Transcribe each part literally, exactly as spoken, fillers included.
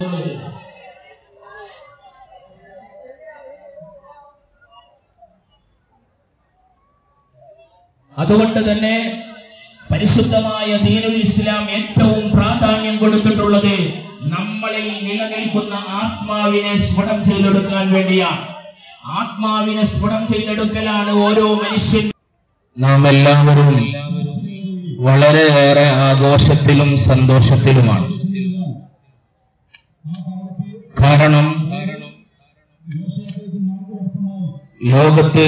അതുകൊണ്ട് തന്നെ പരിശുദ്ധമായ ദീനുൽ ഇസ്ലാം ഏറ്റവും പ്രാധാന്യം കൊടുത്തിട്ടുള്ളത് നമ്മളിൽ നിലനിൽക്കുന്ന ആത്മാവിനെ സ്ഫുടം ചെയ്തെടുക്കാൻ വേണ്ടിയാണ്. ആത്മാവിനെ സ്ഫുടം ചെയ്തെടുക്കലാണ് ഓരോ മനുഷ്യൻ. നാം എല്ലാവരും വളരെയേറെ ആഘോഷത്തിലും സന്തോഷത്തിലുമാണ്. കാരണം ലോകത്ത്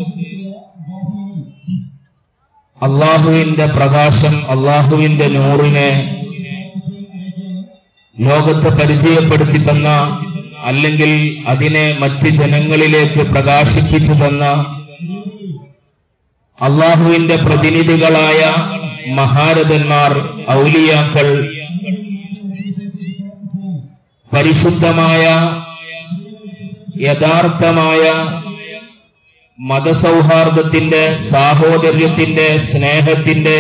അള്ളാഹുവിന്റെ പ്രകാശം, അള്ളാഹുവിന്റെ നൂറിനെ ലോകത്ത് പരിചയപ്പെടുത്തി തന്ന, അല്ലെങ്കിൽ അതിനെ മറ്റ് ജനങ്ങളിലേക്ക് പ്രകാശിപ്പിച്ചു തന്ന അള്ളാഹുവിന്റെ പ്രതിനിധികളായ മഹാരഥന്മാർ, ഔലിയാക്കൾ, പരിശുദ്ധമായ യഥാർത്ഥമായ മതസൗഹാർദ്ദത്തിന്റെ, സാഹോദര്യത്തിന്റെ, സ്നേഹത്തിന്റെ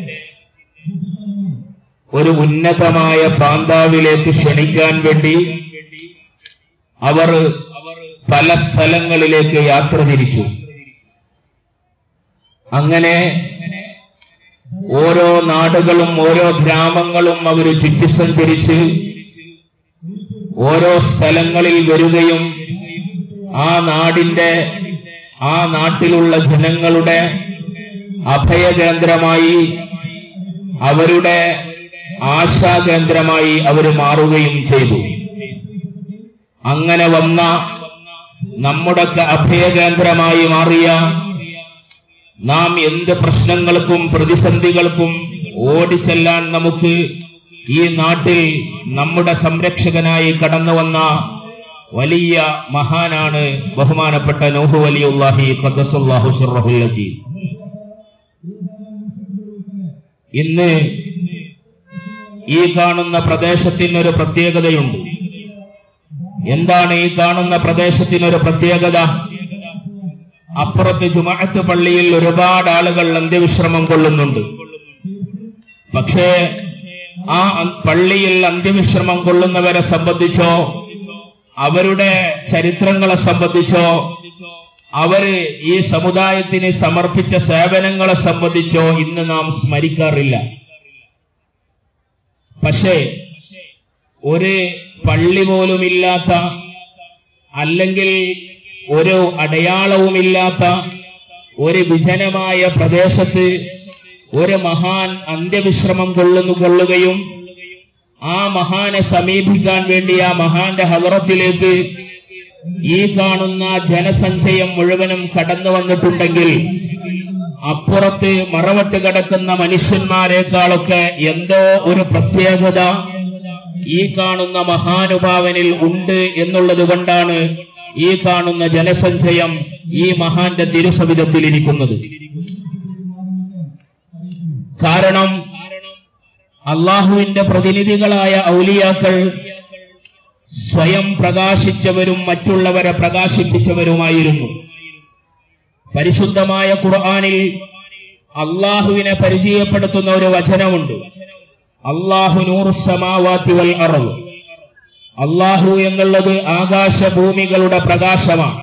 ഒരു ഉന്നതമായ പ്രാന്താവിലേക്ക് ക്ഷണിക്കാൻ വേണ്ടി അവർ പല സ്ഥലങ്ങളിലേക്ക് യാത്ര തിരിച്ചു. അങ്ങനെ ഓരോ നാടുകളും ഓരോ ഗ്രാമങ്ങളും അവർ ചുറ്റി സഞ്ചരിച്ച് ഓരോ സ്ഥലങ്ങളിൽ വരികയും ആ നാടിന്റെ ആ നാട്ടിലുള്ള ജനങ്ങളുടെ അഭയകേന്ദ്രമായി, അവരുടെ ആശാകേന്ദ്രമായി അവർ മാറുകയും ചെയ്തു. അങ്ങനെ വന്ന നമ്മുടെ അഭയകേന്ദ്രമായി മാറിയ നാം എന്ത് പ്രശ്നങ്ങൾക്കും പ്രതിസന്ധികൾക്കും ഓടിച്ചെല്ലാൻ നമുക്ക് ഈ നാട്ടിൽ നമ്മുടെ സംരക്ഷകനായി കടന്നു വന്ന വലിയ മഹാനാണ് ബഹുമാനപ്പെട്ട നൂഹ് വലിയുല്ലാഹി ഖദ്ദസല്ലാഹു സിർറഹുൽ അസീസ്. ഇന്ന് ഈ കാണുന്ന പ്രദേശത്തിനൊരു പ്രത്യേകതയുണ്ട്. എന്താണ് ഈ കാണുന്ന പ്രദേശത്തിനൊരു പ്രത്യേകത? അപ്പുറത്ത് ജുമഅത്ത് പള്ളിയിൽ ഒരുപാട് ആളുകൾ അന്ത്യവിശ്രമം കൊള്ളുന്നുണ്ട്. പക്ഷേ ആ പള്ളിയിൽ അന്ത്യവിശ്രമം കൊള്ളുന്നവരെ സംബന്ധിച്ചോ, അവരുടെ ചരിത്രങ്ങളെ സംബന്ധിച്ചോ, അവര് ഈ സമുദായത്തിന് സമർപ്പിച്ച സേവനങ്ങളെ സംബന്ധിച്ചോ ഇന്ന് നാം സ്മരിക്കാറില്ല. പക്ഷേ ഒരു പള്ളി പോലുമില്ലാത്ത, അല്ലെങ്കിൽ ഒരു അടയാളവുമില്ലാത്ത ഒരു വിജനമായ പ്രദേശത്ത് ഒരു മഹാൻ അന്ത്യവിശ്രമം കൊള്ളുന്നു കൊള്ളുകയും ആ മഹാനെ സമീപിക്കാൻ വേണ്ടി ആ മഹാന്റെ ഹദറത്തിലേക്ക് ഈ കാണുന്ന ജനസഞ്ചയം മുഴുവനും കടന്നു വന്നിട്ടുണ്ടെങ്കിൽ അപ്പുറത്ത് മറവട്ട് കിടക്കുന്ന മനുഷ്യന്മാരെക്കാളൊക്കെ എന്തോ ഒരു പ്രത്യേകത ഈ കാണുന്ന മഹാനുഭാവനിൽ ഉണ്ട് എന്നുള്ളത് കൊണ്ടാണ് ഈ കാണുന്ന ജനസഞ്ചയം ഈ മഹാന്റെ തിരുസവിധത്തിൽ ഇരിക്കുന്നത്. കാരണം അള്ളാഹുവിന്റെ പ്രതിനിധികളായ ഔലിയാക്കൾ സ്വയം പ്രകാശിച്ചവരും മറ്റുള്ളവരെ പ്രകാശിപ്പിച്ചവരുമായിരുന്നു. പരിശുദ്ധമായ ഖുർആനിൽ അള്ളാഹുവിനെ പരിചയപ്പെടുത്തുന്ന ഒരു വചനമുണ്ട്. അല്ലാഹു നൂറുസ് സമാവാതി വൽ അർദ്. അള്ളാഹു എന്നുള്ളത് ആകാശഭൂമികളുടെ പ്രകാശമാണ്.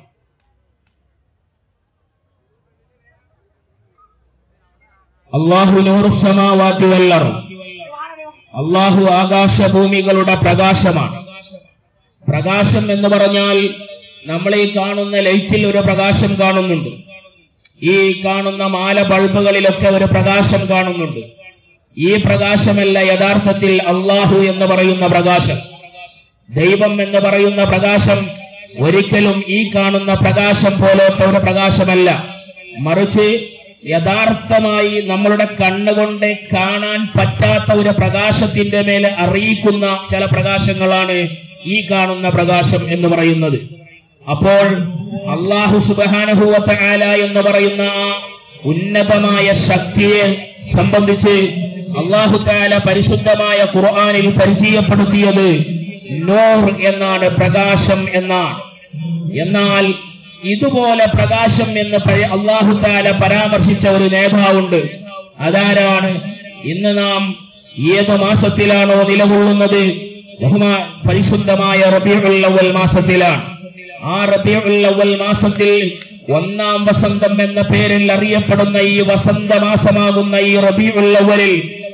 അല്ലാഹു നൂറുസ് സമാവാതി വൽ അർദ്. അള്ളാഹു ആകാശഭൂമികളുടെ പ്രകാശമാണ്. പ്രകാശം എന്ന് പറഞ്ഞാൽ നമ്മൾ ഈ കാണുന്ന ലൈറ്റിൽ ഒരു പ്രകാശം കാണുന്നുണ്ട്, ഈ കാണുന്ന മാല ബൾബുകളിലൊക്കെ ഒരു പ്രകാശം കാണുന്നുണ്ട്. ഈ പ്രകാശമല്ല യഥാർത്ഥത്തിൽ അള്ളാഹു എന്ന് പറയുന്ന പ്രകാശം. ദൈവം എന്ന് പറയുന്ന പ്രകാശം ഒരിക്കലും ഈ കാണുന്ന പ്രകാശം പോലത്തെ ഒരു പ്രകാശമല്ല. മറിച്ച് യഥാർത്ഥമായി നമ്മളുടെ കണ്ണുകൊണ്ട് കാണാൻ പറ്റാത്ത ഒരു പ്രകാശത്തിന്റെ മേലെ അറിയിക്കുന്ന ചില പ്രകാശങ്ങളാണ് ഈ കാണുന്ന പ്രകാശം എന്ന് പറയുന്നത്. അപ്പോൾ അല്ലാഹു സുബ്ഹാനഹു വ തആല എന്ന് പറയുന്ന ആ ഉന്നതമായ ശക്തിയെ സംബന്ധിച്ച് അല്ലാഹു തആല പരിശുദ്ധമായ ഖുർആനിൽ പരിചയപ്പെടുത്തിയത് നൂർ എന്നാണ്, പ്രകാശം എന്നാണ്. എന്നാൽ ഇതുപോലെ പ്രകാശം എന്ന് അല്ലാഹു തആല പരാമർശിച്ച ഒരു നേതാവുണ്ട്. അതാരാണ്? ഇന്ന് നാം ഏത് മാസത്തിലാണോ നിലകൊള്ളുന്നത്, ബഹുമാ പരിശുദ്ധമായ റബീഉൽ അവ്വൽ മാസത്തിലാണ്. ആ റബീഉൽ അവ്വൽ മാസത്തിൽ ഒന്നാം വസന്തം എന്ന പേരിൽ അറിയപ്പെടുന്ന ഈ വസന്ത മാസമാകുന്ന ഈ റബീഉൽ അവ്വലിൽ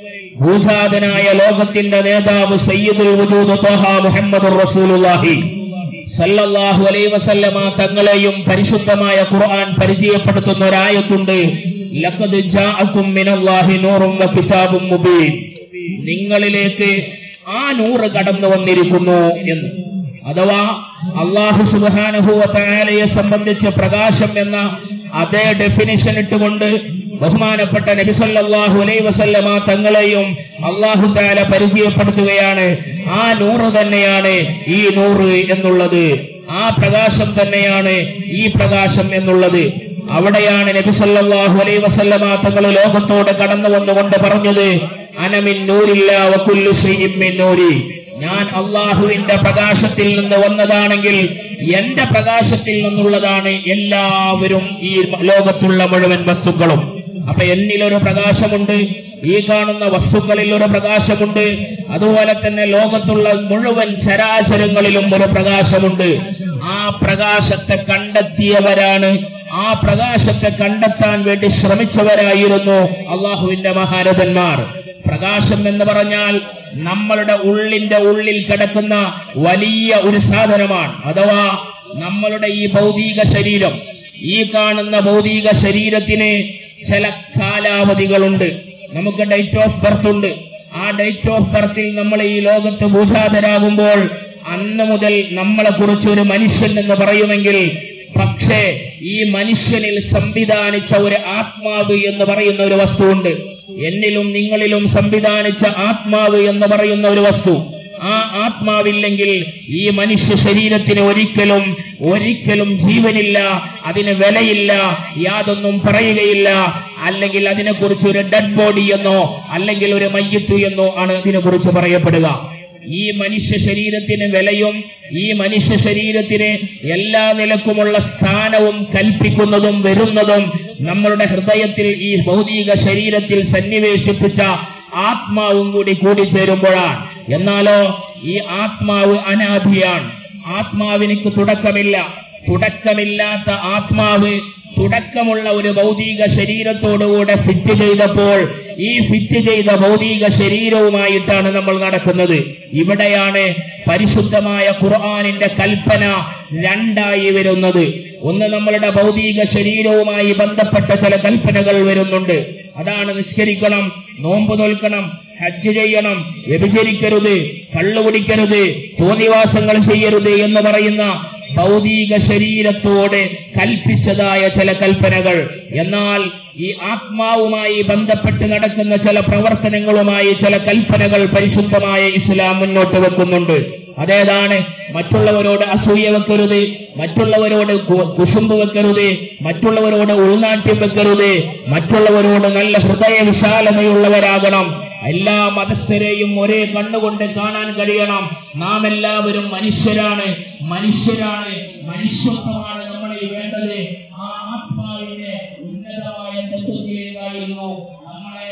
ഭൂജാതനായ ലോകത്തിന്റെ നേതാവ് സയ്യിദുൽ വജൂദ് ത്വഹ മുഹമ്മദുർ റസൂലുള്ളാഹി സല്ലല്ലാഹു അലൈഹി വസല്ലമ തങ്ങളെയും പരിശുദ്ധമായ ഖുർആൻ പരിചയപ്പെടുത്തുന്ന ഒരായത്തുണ്ട്. ലഖദ് ജാഅകും മിനല്ലാഹി നൂറും വ കിതാബും മുബീൻ. നിങ്ങളിലേക്ക് ആ നൂറ് കടന്നു വന്നിരിക്കുന്നു എന്ന്. അഥവാ അല്ലാഹു സുബ്ഹാനഹു വ തആലയെ സംബന്ധിച്ച് പ്രകാശം എന്ന അതേ ഡെഫിനിഷൻ ഇട്ടുകൊണ്ട് ബഹുമാനപ്പെട്ട നബി സല്ലല്ലാഹു അലൈഹി വസല്ലമ തങ്ങളെയും അല്ലാഹു തആല പരിചയപ്പെടുത്തുകയാണ്. ആ നൂറ് തന്നെയാണ് ഈ നൂറ് എന്നുള്ളത്, ആ പ്രകാശം തന്നെയാണ് ഈ പ്രകാശം എന്നുള്ളത്. അവിടെയാണ് നബി സല്ലല്ലാഹു അലൈഹി വസല്ലമ തങ്ങൾ ലോകത്തോട് കടന്നു വന്നുകൊണ്ട് പറഞ്ഞത്, അന മിൻ നൂരില്ലാ വ കുല്ലു ശൈഇൻ മിൻ നൂരി. ഞാൻ അള്ളാഹുവിന്റെ പ്രകാശത്തിൽ നിന്ന് വന്നതാണെങ്കിൽ എന്റെ പ്രകാശത്തിൽ നിന്നുള്ളതാണ് എല്ലാവരും, ഈ ലോകത്തുള്ള മുഴുവൻ വസ്തുക്കളും. അപ്പൊ എന്നിലൊരു പ്രകാശമുണ്ട്, ഈ കാണുന്ന വസ്തുക്കളിൽ ഒരു പ്രകാശമുണ്ട്, അതുപോലെ തന്നെ ലോകത്തുള്ള മുഴുവൻ ചരാചരങ്ങളിലും ഒരു പ്രകാശമുണ്ട്. ആ പ്രകാശത്തെ കണ്ടെത്തിയവരാണ്, ആ പ്രകാശത്തെ കണ്ടെത്താൻ വേണ്ടി ശ്രമിച്ചവരായിരുന്നു അള്ളാഹുവിന്റെ മഹാരഥന്മാർ. പ്രകാശം എന്ന് പറഞ്ഞാൽ നമ്മളുടെ ഉള്ളിന്റെ ഉള്ളിൽ കിടക്കുന്ന വലിയ ഒരു സാധനമാണ്. അഥവാ നമ്മളുടെ ഈ ഭൗതിക ശരീരം, ഈ കാണുന്ന ഭൗതിക ശരീരത്തിന് ചില കാലാവധികളുണ്ട്. നമുക്ക് ഡേറ്റ് ഓഫ് ബർത്ത് ഉണ്ട്. ആ ഡേറ്റ് ഓഫ് ബർത്തിൽ നമ്മൾ ഈ ലോകത്ത് ഭൂജാതരാകുമ്പോൾ അന്ന് മുതൽ നമ്മളെ കുറിച്ച് ഒരു മനുഷ്യൻ എന്ന് പറയുമെങ്കിൽ, പക്ഷേ ഈ മനുഷ്യനിൽ സംവിധാനിച്ച ഒരു ആത്മാവ് എന്ന് പറയുന്ന ഒരു വസ്തുവുണ്ട്. എന്നിലും നിങ്ങളിലും സംവിധാനിച്ച ആത്മാവ് എന്ന് പറയുന്ന ഒരു വസ്തു. ആ ആത്മാവില്ലെങ്കിൽ ഈ മനുഷ്യ ശരീരത്തിന് ഒരിക്കലും ഒരിക്കലും ജീവനില്ല, അതിന് വിലയില്ല, യാതൊന്നും പറയുകയില്ല. അല്ലെങ്കിൽ അതിനെക്കുറിച്ച് ഒരു ഡെഡ് ബോഡി എന്നോ അല്ലെങ്കിൽ ഒരു മയ്യിത്ത് എന്നോ ആണ് അതിനെക്കുറിച്ച് പറയപ്പെടുക. ഈ മനുഷ്യ ശരീരത്തിന് വിലയും ഈ മനുഷ്യ ശരീരത്തിന് എല്ലാ നിലക്കുമുള്ള സ്ഥാനവും കൽപ്പിക്കുന്നതും വരുന്നതും നമ്മളുടെ ഹൃദയത്തിൽ ഈ ഭൗതിക ശരീരത്തിൽ സന്നിവേശിപ്പിച്ച ആത്മാവും കൂടി കൂടിച്ചേരുമ്പോഴാണ്. എന്നാലോ ഈ ആത്മാവ് അനാദിയാണ്. ആത്മാവിനിക്ക് തുടക്കമില്ല. തുടക്കമില്ലാത്ത ആത്മാവ് തുടക്കമുള്ള ഒരു ഭൗതിക ശരീരത്തോടുകൂടെ ഫിറ്റ് ചെയ്തപ്പോൾ ഈ ഫിറ്റ് ചെയ്ത ഭൗതിക ശരീരവുമായിട്ടാണ് നമ്മൾ നടക്കുന്നത്. ഇവിടെയാണ് പരിശുദ്ധമായ ഖുർആനിന്റെ കൽപ്പന രണ്ടായി വരുന്നത്. ഒന്ന്, നമ്മളുടെ ഭൗതിക ശരീരവുമായി ബന്ധപ്പെട്ട ചില കൽപ്പനകൾ വരുന്നുണ്ട്. അതാണ് നിസ്കരിക്കണം, നോമ്പ് നോൽക്കണം, ഹജ്ജ് ചെയ്യണം, വ്യഭിചരിക്കരുത്, കള്ളു കുടിക്കരുത്, തോന്നിവാസങ്ങൾ ചെയ്യരുത് എന്ന് പറയുന്ന ഭൗതിക ശരീരത്തോട് കൽപ്പിച്ചതായ ചില കൽപ്പനകൾ. എന്നാൽ ഈ ആത്മാവുമായി ബന്ധപ്പെട്ട് നടക്കുന്ന ചില പ്രവർത്തനങ്ങളുമായി ചില കൽപ്പനകൾ പരിശുദ്ധമായ ഇസ്ലാം മുന്നോട്ട് വെക്കുന്നുണ്ട്. അതേതാണ്? മറ്റുള്ളവരോട് അസൂയ വെക്കരുത്, മറ്റുള്ളവരോട് കുശുമ്പ് വെക്കരുത്, മറ്റുള്ളവരോട് ഉൾനാട്യം വെക്കരുത്, മറ്റുള്ളവരോട് നല്ല ഹൃദയ വിശാലതയുള്ളവരാകണം, എല്ലാ മതസ്ഥരെയും ഒരേ കണ്ണുകൊണ്ട് കാണാൻ കഴിയണം, നാം എല്ലാവരും മനുഷ്യരാണ്, മനുഷ്യരാണ്, മനുഷ്യത്വമാണ് നമ്മളിൽ വേണ്ടത്. ആ ആത്മാവിന്റെ ഉന്നതമായ തത്വത്തിലേക്കായിരുന്നു നമ്മളെ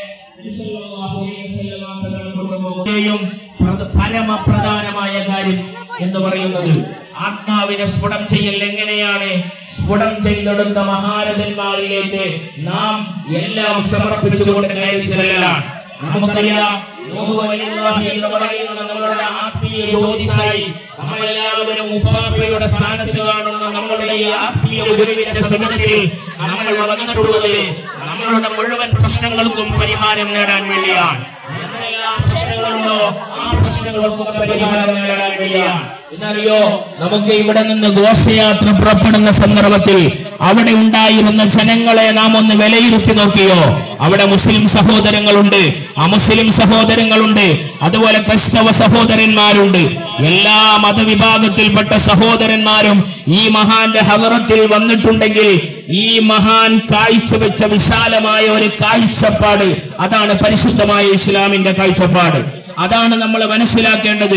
പരമപ്രധാനമായ കാര്യം എന്ന് പറയുന്നത്. ആത്മാവിനെ സ്ഫുടം ചെയ്യൽ എങ്ങനെയാണ്? സ്ഫുടം ചെയ്തെടുത്ത മഹാരഥന്മാരിലേക്ക് നാം എല്ലാം സമർപ്പിച്ചുകൊണ്ട് കയറി ചെല്ലലാണ്. നമുക്കറിയാം, എന്ന് പറയുന്ന നമ്മളുടെ ആത്മീയ ജ്യോതിസായി നമ്മളെല്ലാവരും ഉപാധിയുടെ സ്ഥാനത്ത് കാണുന്ന നമ്മളുടെ ഈ ആത്മീയ ഗുരുവിന്റെ സന്നിധിയിൽ നമ്മൾ വന്നിട്ടുള്ളത് നമ്മളുടെ മുഴുവൻ പ്രശ്നങ്ങൾക്കും പരിഹാരം നേടാൻ വേണ്ടിയാണ്. എന്തെല്ലാം പ്രശ്നങ്ങളുണ്ടോ ആ പ്രശ്നങ്ങൾക്കും പരിഹാരം നേടാൻ വേണ്ടിയാണ്. എന്നറിയോ, നമുക്ക് ഇവിടെ നിന്ന് ഘോഷയാത്ര പുറപ്പെടുന്ന സന്ദർഭത്തിൽ അവിടെ ഉണ്ടായിരുന്ന ജനങ്ങളെ നാം ഒന്ന് വിലയിരുത്തി നോക്കിയോ? അവിടെ മുസ്ലിം സഹോദരങ്ങളുണ്ട്, അമുസ്ലിം സഹോദരങ്ങളുണ്ട്, അതുപോലെ ക്രൈസ്തവ സഹോദരന്മാരുണ്ട്. എല്ലാ മതവിഭാഗത്തിൽപ്പെട്ട സഹോദരന്മാരും ഈ മഹാന്റെ ഹദറത്തിൽ വന്നിട്ടുണ്ടെങ്കിൽ ഈ മഹാൻ കാഴ്ചവെച്ച വിശാലമായ ഒരു കാഴ്ചപ്പാട്, അതാണ് പരിശുദ്ധമായ ഇസ്ലാമിന്റെ കാഴ്ചപ്പാട്. അതാണ് നമ്മൾ മനസ്സിലാക്കേണ്ടത്.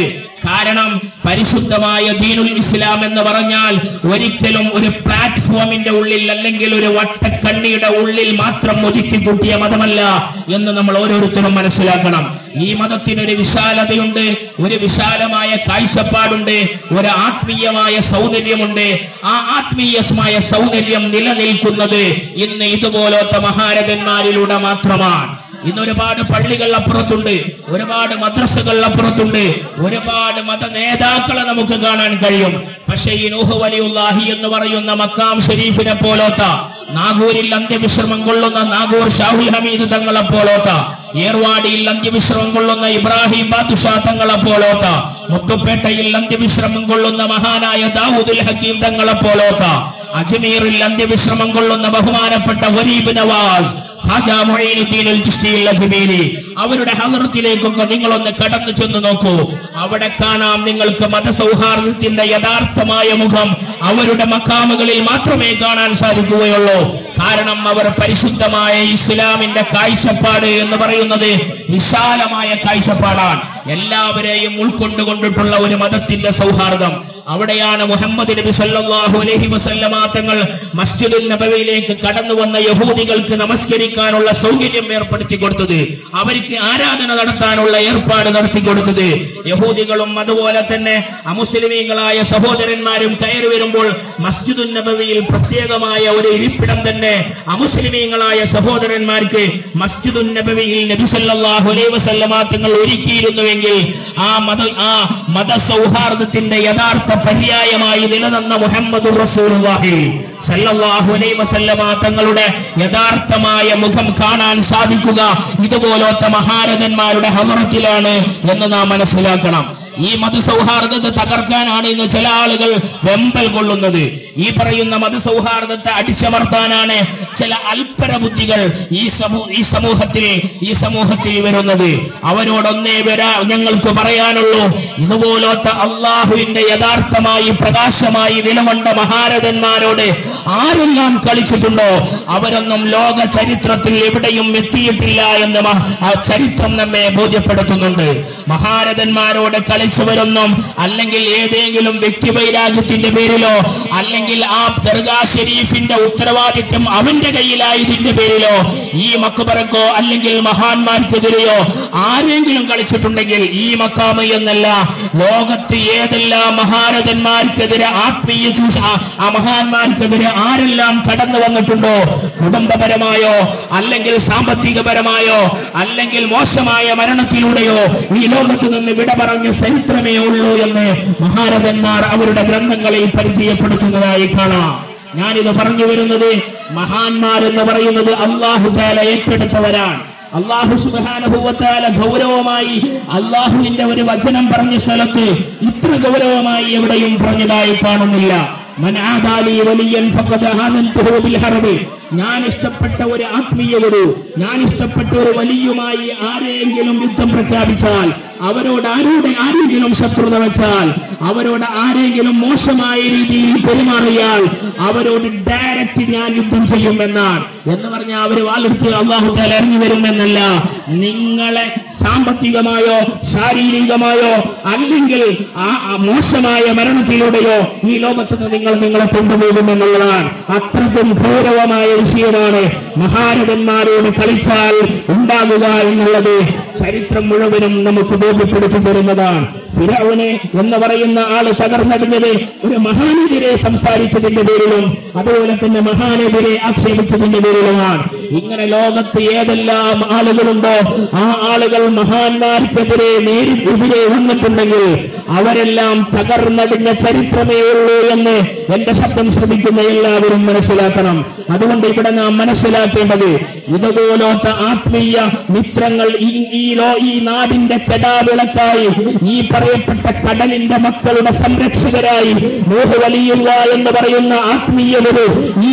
കാരണം പരിശുദ്ധമായ ദീനുൽ ഇസ്ലാം എന്ന് പറഞ്ഞാൽ ഒരിക്കലും ഒരു പ്ലാറ്റ്ഫോമിന്റെ ഉള്ളിൽ അല്ലെങ്കിൽ ഒരു വട്ടക്കണ്ണിയുടെ ഉള്ളിൽ മാത്രം ഒതുക്കി കൂട്ടിയ മതമല്ല എന്ന് നമ്മൾ ഓരോരുത്തരും മനസ്സിലാക്കണം. ഈ മതത്തിനൊരു വിശാലതയുണ്ട്, ഒരു വിശാലമായ കാഴ്ചപ്പാടുണ്ട്, ഒരു ആത്മീയമായ സൗന്ദര്യമുണ്ട്. ആ ആത്മീയമായ സൗന്ദര്യം നിലനിൽക്കുന്നത് ഇന്ന് ഇതുപോലത്തെ മഹാരഥന്മാരിലൂടെ മാത്രമാണ്. ഇന്ന് ഒരുപാട് പള്ളികൾ അപ്പുറത്തുണ്ട്, ഒരുപാട് മദ്രസകൾ അപ്പുറത്തുണ്ട്, ഒരുപാട് മത നേതാക്കളെ നമുക്ക് കാണാൻ കഴിയും. പക്ഷേ ഈ നൂഹ് വലിയുല്ലാഹി എന്ന് പറയുന്ന മക്കാം ഷരീഫിനെ പോലോത്ത, നാഗൂരിൽ അന്ത്യവിശ്രമം കൊള്ളുന്ന നാഗൂർ ഷാഹുൽ ഹമീദ് തങ്ങളെ പോലോത്ത, ഏർവാടിയിൽ അന്ത്യവിശ്രമം കൊള്ളുന്ന ഇബ്രാഹിം ബാദുഷാ തങ്ങളെ പോലോത്ത, മുത്തുപേട്ടയിൽ അന്ത്യവിശ്രമം കൊള്ളുന്ന മഹാനായ ദാവൂദുൽ ഹക്കീം തങ്ങളെ പോലോത്ത, അജ്മീറിൽ അന്ത്യവിശ്രമം കൊള്ളുന്ന ബഹുമാനപ്പെട്ട വരീബ് നവാസ് ഖാജാ മുഈനുദ്ദീൻ അൽ ചിശ്തി അൽ അജ്മീരി, അവരുടെ ഹദറത്തിലേക്കൊക്കെ നിങ്ങളൊന്ന് കടന്നു ചെന്ന് നോക്കൂ. അവിടെ കാണാം നിങ്ങൾക്ക് മതസൗഹാർദ്ദത്തിന്റെ യഥാർത്ഥമായ മുഖം അവരുടെ മക്കാമുകളിൽ മാത്രമേ കാണാൻ സാധിക്കുകയുള്ളൂ. കാരണം അവർ പരിശുദ്ധമായ ഇസ്ലാമിന്റെ കാഴ്ചപ്പാട് എന്ന് പറയുന്നത് വിശാലമായ കാഴ്ചപ്പാടാണ്. എല്ലാവരെയും ഉൾക്കൊണ്ടുകൊണ്ടിട്ടുള്ള ഒരു മതത്തിന്റെ സൗഹാർദ്ദം. അവിടെയാണ് മുഹമ്മദ് നബി സല്ലല്ലാഹു അലൈഹി വസല്ലമ തങ്ങൾ മസ്ജിദുൽ നബവിയിലേക്ക് കടന്നു വന്ന യഹൂദികൾക്ക് നമസ്കരിക്കാനുള്ള സൗകര്യം ഏർപ്പെടുത്തി കൊടുത്തത്, അവർക്ക് ആരാധന നടത്താനുള്ള ഏർപ്പാട് നടത്തി കൊടുത്തത്. യഹൂദികളും അതുപോലെ തന്നെ അമുസ്ലിമീങ്ങളായ സഹോദരന്മാരും കയറി വരുമ്പോൾ മസ്ജിദുൽ നബവിയിൽ പ്രത്യേകമായ ഒരു ഇരിപ്പിടം തന്നെ അമുസ്ലിമീങ്ങളായ സഹോദരന്മാർക്ക് മസ്ജിദുൽ നബവിയിൽ നബി സല്ലല്ലാഹു അലൈഹി വസല്ലമ തങ്ങൾ ഒരുക്കിയിരുന്നുവെങ്കിൽ ആ മത ആ മത സൗഹാർദ്ദത്തിന്റെ യഥാർത്ഥ പര്യായമായി നിലനിന്ന മുഹമ്മദുർ റസൂലുള്ളാഹി സല്ലല്ലാഹു അലൈഹി വസല്ലമ തങ്ങളുടെ യഥാർത്ഥമായ മുഖം കാണാൻ സാധിക്കുക ഇതുപോലത്തെ മഹാരഥന്മാരുടെ ഹദറത്തിലാണ് എന്ന് നാം മനസ്സിലാക്കണം. ഈ മതസൗഹാർദ്ദത്തെ തകർക്കാനാണ് ഇന്ന് ചില ആളുകൾ വെമ്പൽ കൊള്ളുന്നത്. ഈ പറയുന്ന മതസൗഹാർദ്ദത്തെ അടിച്ചമർത്താനാണ് ചില അൽപര ബുദ്ധികൾ ഈ സമൂ ഈ സമൂഹത്തിൽ ഈ സമൂഹത്തിൽ വരുന്നത്. അവരോടൊന്നേ വരാ ഞങ്ങൾക്ക് പറയാനുള്ളൂ, ഇതുപോലത്തെ അള്ളാഹുവിന്റെ യഥാർത്ഥമായി പ്രകാശമായി നിലകൊണ്ട മഹാരഥന്മാരോട് ആരെല്ലാം കളിച്ചിട്ടുണ്ടോ അവരൊന്നും ലോക ചരിത്രത്തിൽ എവിടെയും എത്തിയിട്ടില്ല എന്ന് ചരിത്രം നമ്മെ ബോധ്യപ്പെടുത്തുന്നുണ്ട്. മഹാരഥന്മാരോട് കളിച്ചവരൊന്നും അല്ലെങ്കിൽ ഏതെങ്കിലും വ്യക്തിവൈരാഗ്യത്തിന്റെ പേരിലോ അല്ലെങ്കിൽ ആ ദർഗാ ഷരീഫിന്റെ ഉത്തരവാദിത്വം അവന്റെ കയ്യിലായതിന്റെ പേരിലോ ഈ മക്ബറക്കോ അല്ലെങ്കിൽ മഹാന്മാർക്കെതിരെയോ ആരെങ്കിലും കളിച്ചിട്ടുണ്ടെങ്കിൽ ഈ മക്കാമ് എന്നല്ല, ലോകത്ത് ഏതെല്ലാം മഹാരഥന്മാർക്കെതിരെ ആത്മീയ ചൂഷ ആ മഹാന്മാർക്കെതിരെ ആരെല്ലാം കടന്നു വന്നിട്ടുണ്ടോ, കുടുംബപരമായോ അല്ലെങ്കിൽ സാമ്പത്തികപരമായോ അല്ലെങ്കിൽ മോശമായ മരണത്തിലൂടെയോ ഈ ലോകത്ത് നിന്ന് വിട പറഞ്ഞ ചരിത്രമേ ഉള്ളൂ എന്ന് മഹാരഥന്മാർ അവരുടെ ഗ്രന്ഥങ്ങളിൽ പരിചയപ്പെടുത്തുന്നതായി കാണാം. ഞാനിത് പറഞ്ഞു വരുന്നത് മഹാന്മാരെന്ന് പറയുന്നത് അല്ലാഹു തആല ഏറ്റെടുത്തവരാണ്. അല്ലാഹു സുബ്ഹാനഹു വ തആല ഗൗരവമായി അല്ലാഹുവിന്റെ ഒരു വചനം പറഞ്ഞ സ്ഥലത്ത് ഇത്ര ഗൗരവമായി എവിടെയും പറഞ്ഞതായി കാണുന്നില്ല. മൻ ആദാലി വലിയൻ ഫഖദ് ആദൻതുഹു ബിൽ ഹർബ്. ഞാൻ ഇഷ്ടപ്പെട്ട ഒരു ആത്മീയ ഗുരു, ഞാൻ ഇഷ്ടപ്പെട്ട ഒരു വലിയുമായി ആരെങ്കിലും യുദ്ധം പ്രഖ്യാപിച്ചാൽ, അവരോട് ആരോട് ആരെങ്കിലും ശത്രുത വെച്ചാൽ, അവരോട് ആരെങ്കിലും മോശമായ രീതിയിൽ പെരുമാറിയാൽ അവരോട് ഡയറക്റ്റ് ഞാൻ യുദ്ധം ചെയ്യുമെന്നാണ്. എന്ന് പറഞ്ഞാൽ അവര് വാളെടുത്ത് അല്ലാഹു തആല ഇറങ്ങി വരുമെന്നല്ല, നിങ്ങളെ സാമ്പത്തികമായോ ശാരീരികമായോ അല്ലെങ്കിൽ ആ മോശമായ മരണത്തിലൂടെയോ ഈ ലോകത്ത് നിന്ന് നിങ്ങൾ നിങ്ങളെ കൊണ്ടുപോകുമെന്നുള്ളതാണ്. അത്രക്കും ഗൗരവമായ വിഷയമാണ് മഹാരഥന്മാരോട് കളിച്ചാൽ ഉണ്ടാകുക എന്നുള്ളത്. ചരിത്രം മുഴുവനും നമുക്ക് ബോധ്യപ്പെടുത്തി തരുന്നതാണ്. ഫിർഔനെ എന്ന് പറയുന്ന ആള് തകർന്നടിഞ്ഞത് ഒരു മഹാനെതിരെ സംസാരിച്ചതിന്റെ പേരിലും അതുപോലെ തന്നെ മഹാനെതിരെ ആക്ഷേപിച്ചതിന്റെ പേരിലുമാണ്. ഇങ്ങനെ ലോകത്ത് ഏതെല്ലാം ആളുകളുണ്ടോ ആ ആളുകൾ മഹാന്മാർക്കെതിരെ നേരിട്ടെതിരെ വന്നിട്ടുണ്ടെങ്കിൽ അവരെല്ലാം തകർന്നടിഞ്ഞ ചരിത്രമേ ഉള്ളൂ എന്ന് എന്റെ ശബ്ദം ശ്രമിക്കുന്ന എല്ലാവരും മനസ്സിലാക്കണം. അതുകൊണ്ട് ഇവിടെ നാം മനസ്സിലാക്കേണ്ടത് ഇതുപോലത്തെ ആത്മീയ മിത്രങ്ങൾ ഈ ഈ നാടിന്റെ കെടാവിളക്കായി ഈ പറയപ്പെട്ട കടലിന്റെ മക്കളുടെ സംരക്ഷകരായി നൂഹ് വലിയുല്ലാഹ് എന്ന് പറയുന്ന ആത്മീയ ഗുരു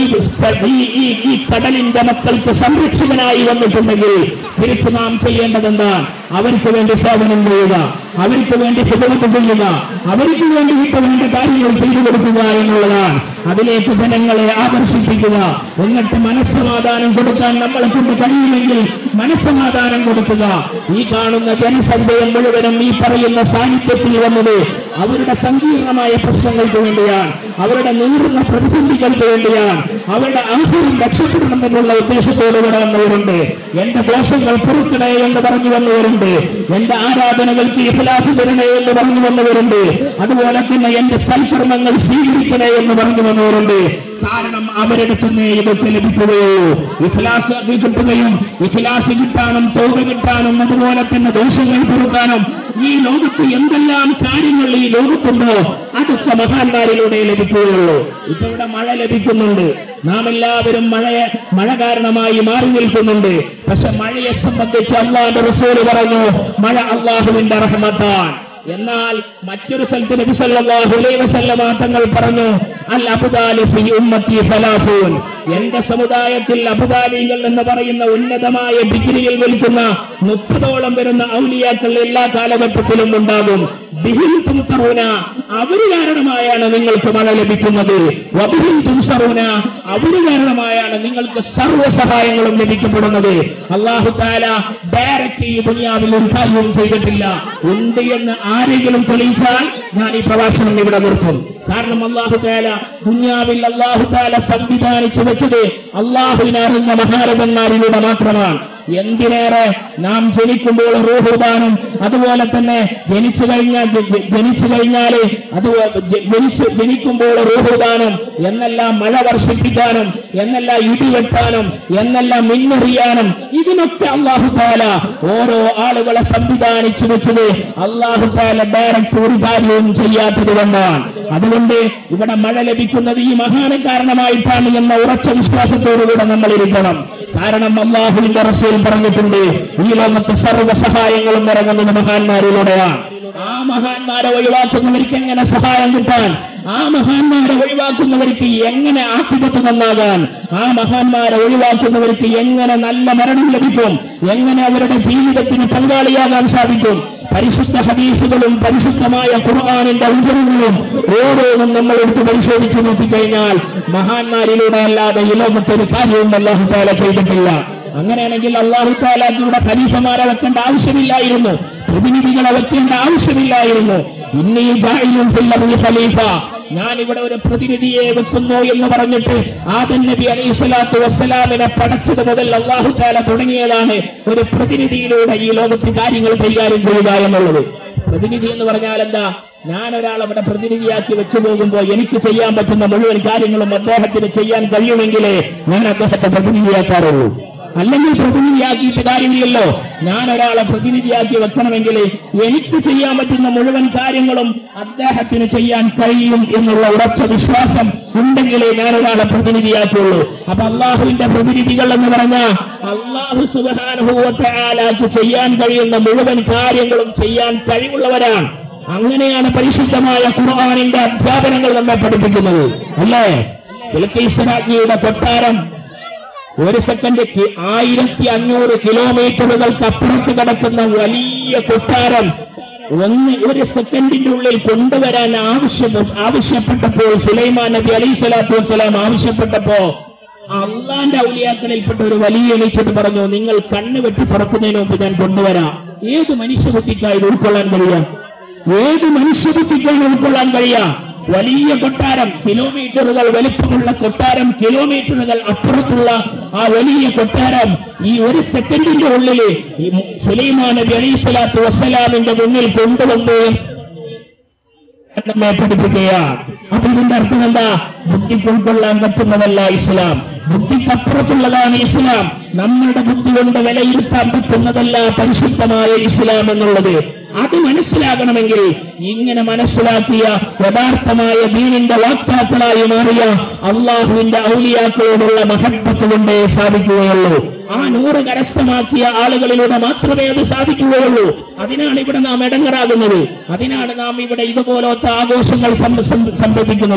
ഈ ഈ കടലിന്റെ മക്കൾക്ക് സംരക്ഷകനായി വന്നിട്ടുണ്ടെങ്കിൽ തിരിച്ചു നാം ചെയ്യേണ്ടത് എന്താ? അവർക്ക് വേണ്ടി സേവനം ചെയ്യുക, അവർക്ക് വേണ്ടി ഹിദമത്ത് ചെയ്യുക, അവർക്ക് വേണ്ടി വേണ്ട കാര്യങ്ങൾ ചെയ്തു കൊടുക്കുക എന്നുള്ളതാണ്. അതിലേക്ക് ജനങ്ങളെ ആകർഷിപ്പിക്കുക. എന്നിട്ട് മനസ്സമാധാനം കൊടുക്കാൻ നമ്മളെ കൊണ്ട് കഴിയുമെങ്കിൽ മനസ്സമാധാനം കൊടുക്കുക. ഈ കാണുന്ന ജനസഞ്ചയം മുഴുവനും ഈ പറയുന്ന സാന്നിധ്യത്തിൽ വന്നത് അവരുടെ സങ്കീർണമായ പ്രശ്നങ്ങൾക്ക് വേണ്ടിയാണ്, അവരുടെ നീറുന്ന പ്രതിസന്ധികൾക്ക് വേണ്ടിയാണ്, അവരുടെ ആഹാരം രക്ഷപ്പെടണമെന്നുള്ള ഉദ്ദേശത്തോടുകൂടെ വന്നവരുണ്ട്. എന്റെ ദോഷങ്ങൾ പൊറുക്കണേ എന്ന് പറഞ്ഞു വന്നവരുണ്ട്, എന്റെ ആരാധനകൾക്ക് ഇഖ്ലാസ് തരണേ എന്ന് പറഞ്ഞു വന്നവരുണ്ട്, അതുപോലെ തന്നെ എന്റെ സൽക്കർമ്മങ്ങൾ സ്വീകരിക്കണേ എന്ന് പറഞ്ഞു വന്നവരുണ്ട്. കാരണം അവരെടുത്തുനിന്നേ ഇതൊക്കെ ലഭിക്കുകയുള്ളൂ. ഇഖ്ലാസ് കിട്ടുകയും ഇഖ്ലാസ് കിട്ടാനും തൗബ കിട്ടാനും അതുപോലെ തന്നെ ദോഷങ്ങൾ പൊറുക്കാനും ഈ ലോകത്ത് എന്തെല്ലാം കാര്യങ്ങൾ ഈ ലോകത്തുണ്ടോ അതൊക്കെ മഹാന്മാരിലൂടെ ലഭിക്കുകയുള്ളൂ. ഇപ്പൊ ഇവിടെ മഴ ലഭിക്കുന്നുണ്ട്, നാം എല്ലാവരും മഴയെ മഴ കാരണമായി മാറി നിൽക്കുന്നുണ്ട്. പക്ഷെ മഴയെ സംബന്ധിച്ച് അല്ലാഹുവിന്റെ റസൂൽ പറഞ്ഞു, മഴ അല്ലാഹുവിന്റെ റഹ്മത്താണ്. എന്നാൽ മറ്റൊരു സ്ഥലത്ത് നബി സല്ലല്ലാഹു അലൈഹി വസല്ലമ തങ്ങൾ പറഞ്ഞു, അൽ അബ്ദാലു ഫീ ഉമ്മത്തി സലാസൂൻ, എന്റെ സമുദായത്തിൽ അബ്ദാലികൾ എന്ന് പറയുന്ന ഉന്നതമായ ഡിഗ്രിയിൽ നിൽക്കുന്ന മുപ്പതോളം വരുന്ന ഔലിയാക്കൾ എല്ലാ കാലഘട്ടത്തിലും ഉണ്ടാകും. ബിഹിം തുംതറൂന, അവര് കാരണമായാണ് നിങ്ങൾക്ക് മഴ ലഭിക്കുന്നത്. വബിഹിം തുംസറൂന, അവര് കാരണമായാണ് നിങ്ങൾക്ക് സർവ്വ സഹായങ്ങളും ലഭിക്കപ്പെടുന്നത്. അല്ലാഹു തആല ഡയറക്റ്റ് ഈ ദുനിയാവിൽ ഒരു കാര്യവും ചെയ്തിട്ടില്ല. ഉണ്ട് എന്ന് ആരെങ്കിലും തെളിയിച്ചാൽ ഞാൻ ഈ പ്രഭാഷണം ഇവിടെ നിർത്തും. കാരണം അല്ലാഹു തആല ദുനിയാവിൽ അല്ലാഹു തആല സംവിധാനിച്ചു വെച്ചത് അല്ലാഹുവിനെ അറിഞ്ഞ മഹാരഥന്മാരിലൂടെ മാത്രമാണ്. എന്തിനേറെ നാം ജനിക്കുമ്പോൾ റൂഹുദാനം, അതുപോലെ തന്നെ ജനിച്ചു കഴിഞ്ഞാൽ ജനിച്ചു കഴിഞ്ഞാല് അത് ജനിച്ച് ജനിക്കുമ്പോൾ റൂഹുദാനം എന്നെല്ലാം മഴ വർഷിപ്പിക്കാനും എന്നെല്ലാം ഇടിവെട്ടാനും എന്നെല്ലാം മിന്നെറിയാനും ഇതിനൊക്കെ അല്ലാഹു തആല ഓരോ ആളുകളെ സംവിധാനിച്ചു വെച്ചത് അല്ലാഹു തആല ഡയറക്റ്റ് ഒരു കാര്യവും ചെയ്യാത്തത് കൊണ്ടാണ്. അതുകൊണ്ട് ഇവിടെ മഴ ലഭിക്കുന്നത് ഈ മഹാന കാരണമായിട്ടാണ് എന്ന ഉറച്ച വിശ്വാസത്തോടുകൂടെ നമ്മൾ ഇരിക്കണം. കാരണം അല്ലാഹുവിന്റെ റസൂൽ പറഞ്ഞിട്ടുണ്ട്, ഈ ലോകത്ത് സർവ്വ സഹായങ്ങളും ഇറങ്ങുന്നത് മഹാന്മാരിലൂടെയാണ്. ആ മഹാന്മാരെ ഒഴിവാക്കുന്നവർക്ക് എങ്ങനെ സഹായം കിട്ടാൻ, ആ മഹാന്മാരെ ഒഴിവാക്കുന്നവർക്ക് എങ്ങനെ ആഖിബത്ത് നന്നാകാൻ, ആ മഹാന്മാരെ ഒഴിവാക്കുന്നവർക്ക് എങ്ങനെ നല്ല മരണം ലഭിക്കും, എങ്ങനെ അവരുടെ ജീവിതത്തിന് പങ്കാളിയാകാൻ സാധിക്കും. പരിശുദ്ധ ഹദീസുകളും പരിശുദ്ധമായ ഖുർആനിന്റെ ഔചര്യങ്ങളും ഓരോന്നും നമ്മൾ എടുത്ത് പരിശോധിച്ചു നോക്കിക്കഴിഞ്ഞാൽ മഹാന്മാരിലൂടെ അല്ലാതെ ഈ ലോകത്തൊരു കാര്യവും അല്ലാഹു തആല ചെയ്തിട്ടില്ല. അങ്ങനെയാണെങ്കിൽ അല്ലാഹു തആലയുടെ ഖലീഫമാരെ വെക്കേണ്ട ആവശ്യമില്ലായിരുന്നു, പ്രതിനിധികളെ വെക്കേണ്ട ആവശ്യമില്ലായിരുന്നു. ഇന്നീ ജാഇലുൻ ഫിൽ അർളി ഖലീഫ, ഞാൻ ഇവിടെ ഒരു പ്രതിനിധിയെ വെക്കുന്നു എന്ന് പറഞ്ഞിട്ട് ആദം നബി അലൈഹി സ്വലാത്തു വസ്സലാമിനെ പടച്ചത് മുതൽ അല്ലാഹു തആല തുടങ്ങിയതാണ് ഒരു പ്രതിനിധിയിലൂടെ ഈ ലോകത്ത് കാര്യങ്ങൾ കൈകാര്യം ചെയ്യുക എന്നുള്ളത്. പ്രതിനിധി എന്ന് പറഞ്ഞാൽ എന്താ? ഞാൻ ഒരാളെ ഇവിടെ പ്രതിനിധിയാക്കി വെച്ചു പോകുമ്പോൾ എനിക്ക് ചെയ്യാൻ പറ്റുന്ന മുഴുവൻ കാര്യങ്ങളും അദ്ദേഹത്തിന് ചെയ്യാൻ കഴിയുമെങ്കിലേ ഞാൻ അദ്ദേഹത്തെ പ്രതിനിധിയാക്കാറുള്ളൂ. അല്ലെങ്കിൽ പ്രതിനിധിയാക്കിയിട്ട് കാര്യമില്ലല്ലോ. ഞാൻ ഒരാളെ പ്രതിനിധിയാക്കി വെക്കണമെങ്കിൽ എനിക്ക് ചെയ്യാൻ പറ്റുന്ന മുഴുവൻ കാര്യങ്ങളും അദ്ദേഹത്തിന് ചെയ്യാൻ കഴിയും എന്നുള്ള ഉറച്ച വിശ്വാസം ഉണ്ടെങ്കിലേ ഞാൻ ഒരാളെ പ്രതിനിധിയാക്കുള്ളൂ. അപ്പൊ അള്ളാഹുവിന്റെ പ്രതിനിധികൾ എന്ന് പറഞ്ഞാൽ അള്ളാഹു സുബ്ഹാനഹു വ തആലക്ക് ചെയ്യാൻ കഴിയുന്ന മുഴുവൻ കാര്യങ്ങളും ചെയ്യാൻ കഴിവുള്ളവരാണ്. അങ്ങനെയാണ് പരിശുദ്ധമായ ഖുർആനിന്റെ അധ്യാപനങ്ങൾ നമ്മെ പഠിപ്പിക്കുന്നത്, അല്ലേ? ബിൽഖീസ് രാജ്ഞിയുടെ കൊട്ടാരം ഒരു സെക്കൻഡ് ആയിരത്തി അഞ്ഞൂറ് കിലോമീറ്ററുകൾക്ക് അപ്പുറത്ത് കിടക്കുന്ന വലിയ കൊട്ടാരം ഒന്ന് ഒരു സെക്കൻഡിന്റെ ഉള്ളിൽ കൊണ്ടുവരാൻ ആവശ്യം ആവശ്യപ്പെട്ടപ്പോൾ സുലൈമാൻ നബി അലൈഹി സ്വലാത്തു വസ്സലാം ആവശ്യപ്പെട്ടപ്പോ അള്ളാന്റെ ഔലിയാക്കളിൽപ്പെട്ട ഒരു വലിയ എണീച്ചിട്ട് പറഞ്ഞു, നിങ്ങൾ കണ്ണ് വെട്ടി തുറക്കുന്നതിന് മുമ്പ് ഞാൻ കൊണ്ടുവരാം. ഏത് മനുഷ്യബുദ്ധിക്കാണ് ഇത് ഉൾക്കൊള്ളാൻ കഴിയാം? ഏത് മനുഷ്യബുദ്ധിക്കാണ് ഉൾക്കൊള്ളാൻ കഴിയാം? വലിയ കൊട്ടാരം, കിലോമീറ്ററുകൾ വലിപ്പമുള്ള കൊട്ടാരം, കിലോമീറ്ററുകൾ അപ്പുറത്തുള്ള ആ വലിയ കൊട്ടാരം ഈ ഒരു സെക്കൻഡിന്റെ ഉള്ളിൽ സുലൈമാൻ നബി അലൈഹി സ്വലാത്തു വസ്സലാമിന്റെ മുന്നിൽ കൊണ്ടുവന്ന് നമ്മെ പഠിപ്പിക്കുകയാണ്. അപ്പൊ ഇതിന്റെ അർത്ഥം എന്താ? ബുദ്ധിക്ക് ഉൾക്കൊള്ളാൻ പറ്റുന്നതല്ല ഇസ്ലാം, ബുദ്ധിക്കപ്പുറത്തുള്ളതാണ് ഇസ്ലാം. നമ്മളുടെ ബുദ്ധി കൊണ്ട് വിലയിരുത്താൻ പറ്റുന്നതല്ല പരിശുദ്ധമായ ഇസ്ലാം എന്നുള്ളത്. അത് മനസ്സിലാകണമെങ്കിൽ ഇങ്ങനെ മനസ്സിലാക്കിയ യഥാർത്ഥമായ ദീനിന്റെ വാക്താക്കളായി മാറിയ അള്ളാഹുവിന്റെ ഔലിയാക്കളോടുള്ള മഹബ്ബത്ത് കൊണ്ടേ സാധിക്കുകയുള്ളൂ. ആ നൂറ് കരസ്ഥമാക്കിയ ആളുകളിലൂടെ മാത്രമേ അത് സാധിക്കുകയുള്ളൂ. അതിനാണ് ഇവിടെ നാം ഇടങ്ങറാകുന്നത്, അതിനാണ് നാം ഇവിടെ ഇതുപോലത്തെ ആഘോഷങ്ങൾ സംബന്ധിക്കുന്നത്.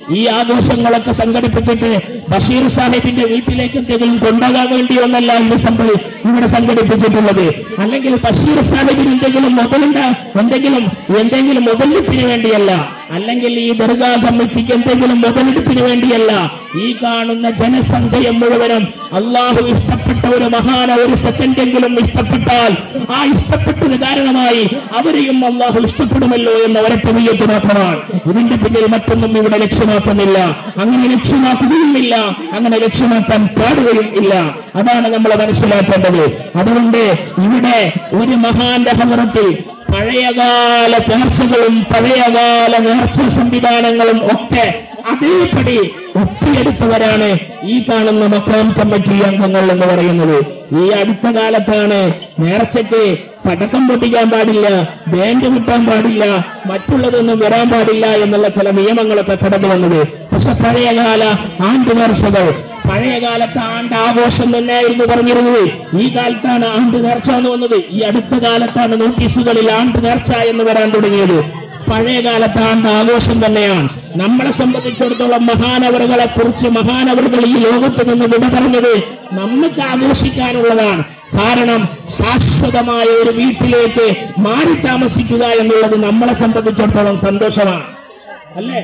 ഈ ആഘോഷങ്ങളൊക്കെ സംഘടിപ്പിച്ചിട്ട് ബഷീർ സാഹിബിന്റെ വീട്ടിലേക്ക് എന്തെങ്കിലും കൊണ്ടുപോകാൻ വേണ്ടിയൊന്നല്ല ഇത് സംഭവം ഇവിടെ സംഘടിപ്പിച്ചിട്ടുള്ളത്. അല്ലെങ്കിൽ ബഷീർ സാഹിബിന് എന്തെങ്കിലും മുതലുണ്ട എന്തെങ്കിലും എന്തെങ്കിലും മുതലെടുപ്പിന് വേണ്ടിയല്ല, അല്ലെങ്കിൽ ഈ ദർഗാ കമ്മിറ്റിക്ക് എന്തെങ്കിലും മുതലെടുപ്പിന് വേണ്ടിയല്ല. ഈ കാണുന്ന ജനസംഖ്യം മുഴുവനും അള്ളാഹു ഇഷ്ടപ്പെട്ട ഒരു മഹാന ഒരു സെക്കൻഡെങ്കിലും ഇഷ്ടപ്പെട്ടാൽ ആ ഇഷ്ടപ്പെട്ടത് കാരണമായി അവരെയും അള്ളാഹു ഇഷ്ടപ്പെടുമല്ലോ എന്ന ഒരൊറ്റ നിയ്യത്ത് മാത്രമാണ്. ഇതിന്റെ പിന്നിൽ മറ്റൊന്നും ഇവിടെ ലക്ഷ്യമാക്കുന്നില്ല, അങ്ങനെ ലക്ഷ്യമാക്കുകയുമില്ല, അങ്ങനെ ലക്ഷ്യമാക്കാൻ പാടുകയും ഇല്ല. അതാണ് നമ്മൾ മനസ്സിലാക്കേണ്ടത്. അതുകൊണ്ട് ഇവിടെ ഒരു മഹാന്റെ ഹദറത്തിൽ പഴയകാല നേർച്ചകളും പഴയകാല നേർച്ച സംവിധാനങ്ങളും ഒക്കെ അതേപടി ഒപ്പിയെടുത്തവരാണ് ഈ കാണുന്ന മഖാം കമ്മിറ്റി അംഗങ്ങൾ എന്ന് പറയുന്നത്. ഈ അടുത്ത കാലത്താണ് നേർച്ചയ്ക്ക് പടക്കം പൊട്ടിക്കാൻ പാടില്ല, ബാൻഡ് കിട്ടാൻ പാടില്ല, മറ്റുള്ളതൊന്നും വരാൻ പാടില്ല എന്നുള്ള ചില നിയമങ്ങളൊക്കെ കടന്നു വന്നത്. പക്ഷെ പഴയകാല ആണ്ട് നേർച്ചകൾ, പഴയകാലത്ത് ആണ്ട് ആഘോഷം തന്നെയായിരുന്നു പറഞ്ഞിരുന്നത്. ഈ കാലത്താണ് ആണ്ട് നേർച്ച എന്ന് വന്നത്. ഈ അടുത്ത കാലത്താണ് നോട്ടീസുകളിൽ ആണ്ട് നേർച്ച എന്ന് വരാൻ തുടങ്ങിയത്. പഴയ കാലത്ത് ആണ്ട് ആഘോഷം തന്നെയാണ്. നമ്മളെ സംബന്ധിച്ചിടത്തോളം മഹാനവറുകളെ കുറിച്ച് മഹാനവറുകൾ ഈ ലോകത്ത് നിന്ന് വിട പറഞ്ഞത് നമുക്ക് ആഘോഷിക്കാനുള്ളതാണ്. കാരണം ശാശ്വതമായ ഒരു വീട്ടിലേക്ക് മാറി താമസിക്കുക എന്നുള്ളത് നമ്മളെ സംബന്ധിച്ചിടത്തോളം സന്തോഷമാണ്, അല്ലേ?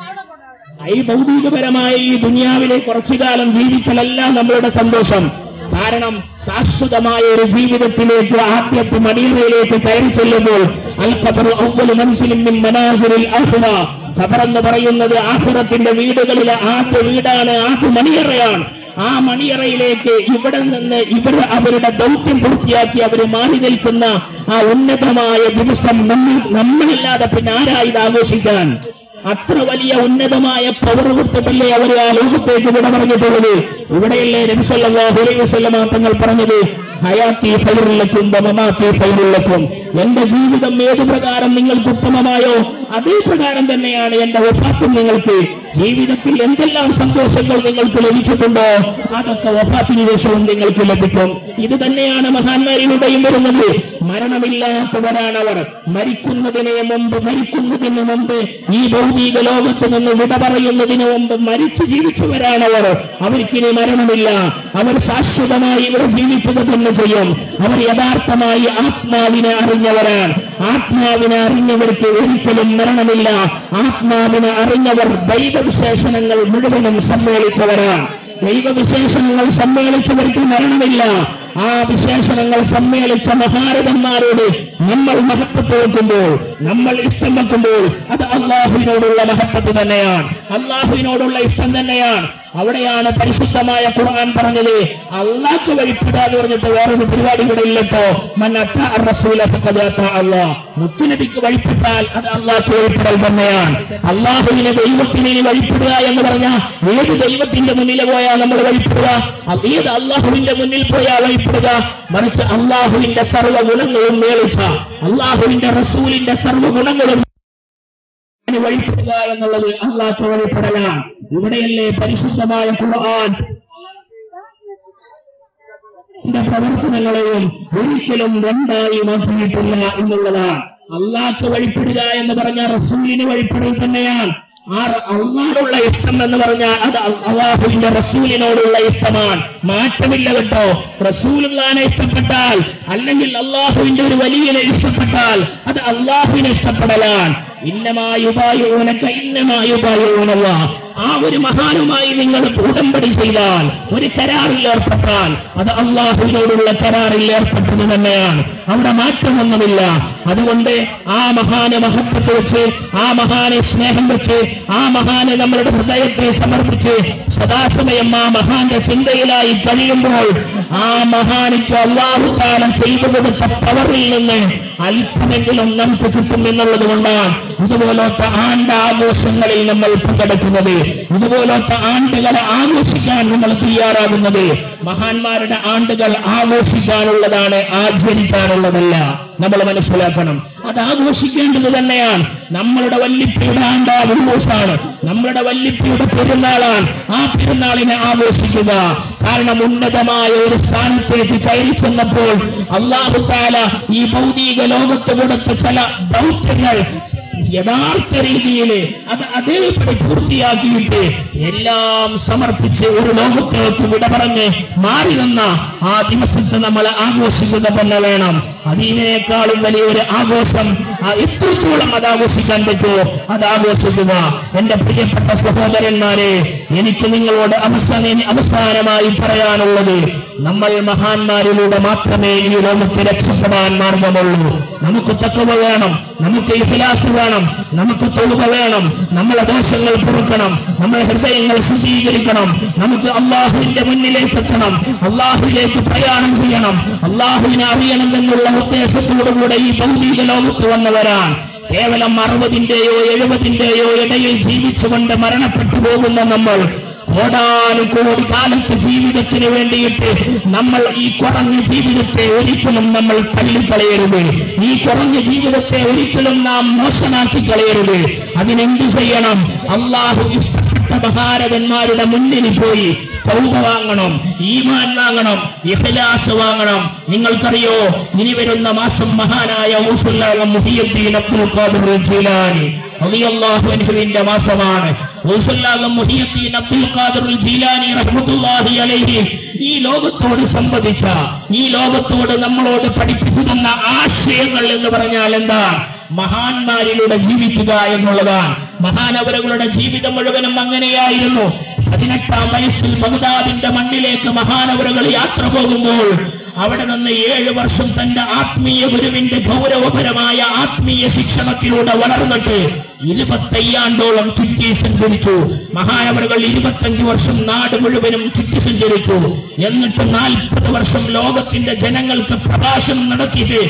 ഈ ഭൗതികപരമായ ഈ ദുനിയാവിലെ കുറച്ചു കാലം ജീവിക്കലല്ല നമ്മളുടെ സന്തോഷം. കാരണം ശാശ്വതമായ ഒരു ജീവിതത്തിലേക്ക് ആദ്യത്തെ മദീനയിലേക്ക് കയറി ചെല്ലുമ്പോൾ അൽ ഖബറു അവ്വലു മൻസിലിൻ മിൻ മനാസിലിൽ ആഖിറ, ഖബർ എന്ന് പറയുന്നത് ആഖിറത്തിന്റെ വീടുകളിലെ ആദ്യ വീടാണ്, ആദ്യ മണിയറയാണ്. ആ മണിയറയിലേക്ക് ഇവിടെ നിന്ന് ഇവർ അവരുടെ ദൗത്യം പൂർത്തിയാക്കി അവർ മാറി നിൽക്കുന്ന ആ ഉന്നതമായ ദിവസം നമ്മൾ നമ്മളില്ലാതെ പിന്നെ ആരാ ഇത് ആഘോഷിക്കാൻ? അത്ര വലിയ ഉന്നതമായ പവർ കൊടുത്തിട്ടല്ലേ അവർ ആ ലോകത്തേക്ക് വിട പറഞ്ഞിട്ടുള്ളത്. ഇവിടെയല്ലേ നബി സല്ലല്ലാഹു അലൈഹി വസല്ലം തങ്ങൾ പറഞ്ഞത്, ഹയാത്തി ഖൈറുൽ ലക്കും വമമാതി ഖൈറുൽ ലക്കും, എന്റെ ജീവിതം ഏതു പ്രകാരം നിങ്ങൾക്ക് ഉത്തമമായോ അതേ പ്രകാരം തന്നെയാണ് എന്റെ വഫാത്തും നിങ്ങൾക്ക്. ജീവിതത്തിൽ എന്തെല്ലാം സന്തോഷങ്ങൾ നിങ്ങൾക്ക് ലഭിച്ചിട്ടുണ്ടോ അതൊക്കെ വഫാത്തിന് ശേഷവും നിങ്ങൾക്ക് ലഭിക്കും. ഇത് തന്നെയാണ് മഹാന്മാരിലൂടെയും വരുന്നത്. മരണമില്ലാത്തവരാണവർ. മരിക്കുന്നതിന് മുമ്പ് മരിക്കുന്നതിന് മുമ്പ് ഈ ഭൗതിക ലോകത്ത് നിന്ന് വിട പറയുന്നതിന് മുമ്പ് മരിച്ചു ജീവിച്ചവരാണവർ. അവർക്കിനി മരണമില്ല. അവർ ശാശ്വതമായി ഇവിടെ ജീവിക്കുക തന്നെ ചെയ്യും. അവർ യഥാർത്ഥമായി ആത്മാവിനെ അറിഞ്ഞവരാണ്. ആത്മാവിനെ അറിഞ്ഞവർക്ക് ഒരിക്കലും മരണമില്ല. ആത്മാവിനെ അറിഞ്ഞവർ ദൈവവിശേഷണങ്ങൾ മുഴുവനും സമ്മേളിച്ചവരാണ്. ദൈവവിശേഷണങ്ങൾ സമ്മേളിച്ചവർക്ക് മരണമില്ല. ആ വിശേഷണങ്ങൾ സമ്മേളിച്ച മഹാരഥന്മാരോട് നമ്മൾ മഹത്വത്ത് വെക്കുമ്പോൾ, നമ്മൾ ഇഷ്ടം വെക്കുമ്പോൾ അത് അള്ളാഹുവിനോടുള്ള മഹത്വത്ത് തന്നെയാണ്, അള്ളാഹുവിനോടുള്ള ഇഷ്ടം തന്നെയാണ്. അവിടെയാണ് പരിശുദ്ധമായ ഖുർആൻ പറഞ്ഞത്, അള്ളാഹ്ക്ക് വഴിപ്പെടാന്ന് പറഞ്ഞിട്ട് വേറൊരു പരിപാടി ഇവിടെ ഇല്ലട്ടോ. മൻ അത്താ അർ-റസൂല ഫഖദ് അത്താ അല്ലാഹ്, മുത്തുനബിക്ക് വഴിപ്പെട്ടാൽ അത് അള്ളാഹ്ക്ക് വഴിപ്പെടൽ തന്നെയാണ്. അള്ളാഹുവിനെ ദൈവത്തിന് വഴിപ്പെടുക എന്ന് പറഞ്ഞാൽ ഏത് ദൈവത്തിന്റെ മുന്നിൽ പോയാൽ നമ്മൾ വഴിപ്പെടുക? ഏത് അള്ളാഹുവിന്റെ മുന്നിൽ പോയാൽ വഴിപ്പെടുക? മറിച്ച് അള്ളാഹുവിന്റെ സർവ്വ ഗുണങ്ങളും മേളിച്ച അള്ളാഹുവിന്റെ റസൂലിന്റെ സർവ്വ ഗുണങ്ങളും വഴിപ്പെടുക എന്നുള്ളത് അള്ളാഹ്ക്ക് വഴിപ്പെടലാണ്. ഇവിടെയല്ലേ പരിശുദ്ധമായ ഖുർആൻ പ്രവർത്തനങ്ങളെയും ഒരിക്കലും രണ്ടായി മാറ്റിയിട്ടില്ല എന്നുള്ളതാണ്. അള്ളാഹ്ക്ക് വഴിപ്പെടുക എന്ന് പറഞ്ഞാൽ റസൂലിന് വഴിപ്പെടൽ തന്നെയാണ്. ആ അള്ളാഹുള്ള ഇഷ്ടം എന്ന് പറഞ്ഞാൽ അത് അള്ളാഹുവിന്റെ റസൂലിനോടുള്ള ഇഷ്ടമാണ്. മാറ്റമില്ല കേട്ടോ. റസൂലുള്ളാഹിനെ ഇഷ്ടപ്പെട്ടാൽ അല്ലെങ്കിൽ അള്ളാഹുവിന്റെ ഒരു വലിയനെ ഇഷ്ടപ്പെട്ടാൽ അത് അള്ളാഹുവിനെ ഇഷ്ടപ്പെടലാണ്. ഇന്നമായുബായൂനക ഇന്നമായുബായൂനല്ലാഹ്, ആ ഒരു മഹാനുമായി നിങ്ങൾ ഉടമ്പടി ചെയ്താൽ, ഒരു കരാറിൽ ഏർപ്പെട്ടാൽ അത് അള്ളാഹുവിനോടുള്ള കരാറിൽ ഏർപ്പെട്ടത് തന്നെയാണ്. അവിടെ മാറ്റമൊന്നുമില്ല. അതുകൊണ്ട് ആ മഹാനെ മഹത്വത്ത് വെച്ച്, ആ മഹാനെ സ്നേഹം വെച്ച്, ആ മഹാനെ നമ്മളുടെ ഹൃദയത്തെ സമർപ്പിച്ച് സദാസമയം ആ മഹാന്റെ ചിന്തയിലായി കഴിയുമ്പോൾ ആ മഹാനിക്ക് അല്ലാഹു തആല ചെയ്തു കൊടുത്ത പവറിൽ നിന്ന് അല്പമെങ്കിലും നമുക്ക് കിട്ടും എന്നുള്ളത് കൊണ്ടാണ് ഇതുപോലത്തെ ആണ്ട് ആഘോഷങ്ങളിൽ നമ്മൾ പങ്കെടുക്കുന്നത്, ഇതുപോലത്തെ ആണ്ടുകളെ ആഘോഷിക്കാൻ നമ്മൾ തയ്യാറാകുന്നത്. മഹാന്മാരുടെ ആണ്ടുകൾ ആഘോഷിക്കാനുള്ളതാണ്, ആചരിക്കാനുള്ളതല്ല. നമ്മൾ മനസ്സിലാക്കണം, അത് ആഘോഷിക്കേണ്ടത് തന്നെയാണ്. നമ്മളുടെ വല്ലിപ്പിയുടെ ആണ്ട് ആഘോഷമാണ്, നമ്മളുടെ വല്ലിപ്പിയുടെ പെരുന്നാളാണ്. ആ പെരുന്നാളിനെ ആഘോഷിക്കുക. കാരണം ഉന്നതമായ ഒരു സ്ഥാനത്തേക്ക് കയറി ചെന്നപ്പോൾ അല്ലാഹു തആല ഈ ഭൗതിക ലോകത്ത് കൊടുത്ത ചില ദൗത്യങ്ങൾ യഥാർത്ഥ രീതിയിൽ അത് അതേപടി പൂർത്തിയാക്കിയിട്ട് എല്ലാം സമർപ്പിച്ച് ഒരു ലോകത്തേക്ക് വിട പറഞ്ഞ് മാറി നിന്ന ആ ദിവസത്തെ നമ്മൾ ആഘോഷിക്കുക തന്നെ വേണം. അതിനേക്കാളും വലിയൊരു ആഘോഷം എത്രത്തോളം അത് ആഘോഷിക്കാൻ പറ്റുമോ അത് ആഘോഷിക്കുക. എന്റെ പ്രിയപ്പെട്ട സഹോദരന്മാരെ, എനിക്ക് നിങ്ങളോട് അവസാന അവസാനമായി പറയാനുള്ളത്, നമ്മൾ മഹാന്മാരിലൂടെ മാത്രമേ ഈ ലോകത്ത് രക്ഷപ്പെടാൻ മാർഗമുള്ളൂ. നമുക്ക് തഖ്വ വേണം, നമുക്ക് ഇഖ്ലാസ് വേണം, നമുക്ക് തൗബ വേണം, നമ്മളെ ദോഷങ്ങൾ പൊറുക്കണം, നമ്മളെ ഹൃദയങ്ങൾ ശുദ്ധീകരിക്കണം, നമുക്ക് അള്ളാഹുവിന്റെ മുന്നിലേക്ക് എത്തണം, അള്ളാഹുവിലേക്ക് പ്രയാണം ചെയ്യണം, അള്ളാഹുവിനെ അറിയണം എന്നുള്ള ഉദ്ദേശത്തോടുകൂടെ ഈ ഭൗതിക ലോകത്ത് വന്നവരാണ്. കേവലം അറുപതിന്റെയോ എഴുപതിന്റെയോ ഇടയിൽ ജീവിച്ചുകൊണ്ട് മരണപ്പെട്ടു പോകുന്ന നമ്മൾ കോടാനുകോടി കാലത്ത് ജീവിതത്തിന് വേണ്ടിയിട്ട് നമ്മൾ ഈ കുറഞ്ഞ ജീവിതത്തെ ഒരിക്കലും നമ്മൾ തള്ളിക്കളയരുത്. ഈ കുറഞ്ഞ ജീവിതത്തെ ഒരിക്കലും നാം മോശമാക്കി കളയരുത്. അതിനെന്ത് ചെയ്യണം? അള്ളാഹു ഇഷ്ടപ്പെട്ട മഹാരഥന്മാരുടെ മുന്നിൽ പോയി തൗബ വാങ്ങണം, ഈമാൻ വാങ്ങണം, ഇഖ്ലാസ് വാങ്ങണം. നിങ്ങൾക്കറിയോ, ഇനി വരുന്ന മാസം മഹാനായ ഔസുല്ലാഹ മുഹിയുദ്ദീൻ അബ്ദുൽ ഖാദിർ ജീലാനി റളിയല്ലാഹു അൻഹുവിന്റെ മാസമാണ്. ഔസുല്ലാഹ മുഹിയുദ്ദീൻ അബ്ദുൽ ഖാദിർ ജീലാനി റഹ്മത്തുള്ളാഹി അലൈഹി ഈ ലോകത്തോട് സംവദിച്ച, ഈ ലോകത്തോട് നമ്മളോട് പഠിപ്പിച്ചു തന്ന ആശയങ്ങൾ എന്ന് പറഞ്ഞാൽ എന്താ? മഹാന്മാരിലൂടെ ജീവിക്കുക എന്നുള്ളതാണ്. മഹാനവരുകളുടെ ജീവിതം മുഴുവനും അങ്ങനെയായിരുന്നു. പതിനെട്ടാം വയസ്സിൽ ബഗ്ദാദിന്റെ മണ്ണിലേക്ക് മഹാനവരുകൾ യാത്ര പോകുമ്പോൾ അവിടെ നിന്ന് ഏഴ് വർഷം തന്റെ ആത്മീയ ഗുരുവിന്റെ ഗൗരവപരമായ ആത്മീയ ശിക്ഷണത്തിലൂടെ വളർന്നിട്ട് ഇരുപത്തയ്യാണ്ടോളം ചുറ്റി സഞ്ചരിച്ചു. മഹാനവരുകൾ ഇരുപത്തഞ്ചു വർഷം നാട് മുഴുവനും ചുറ്റി സഞ്ചരിച്ചു. എന്നിട്ട് നാൽപ്പത് വർഷം ലോകത്തിന്റെ ജനങ്ങൾക്ക് പ്രഭാഷണം നടത്തിയിട്ട്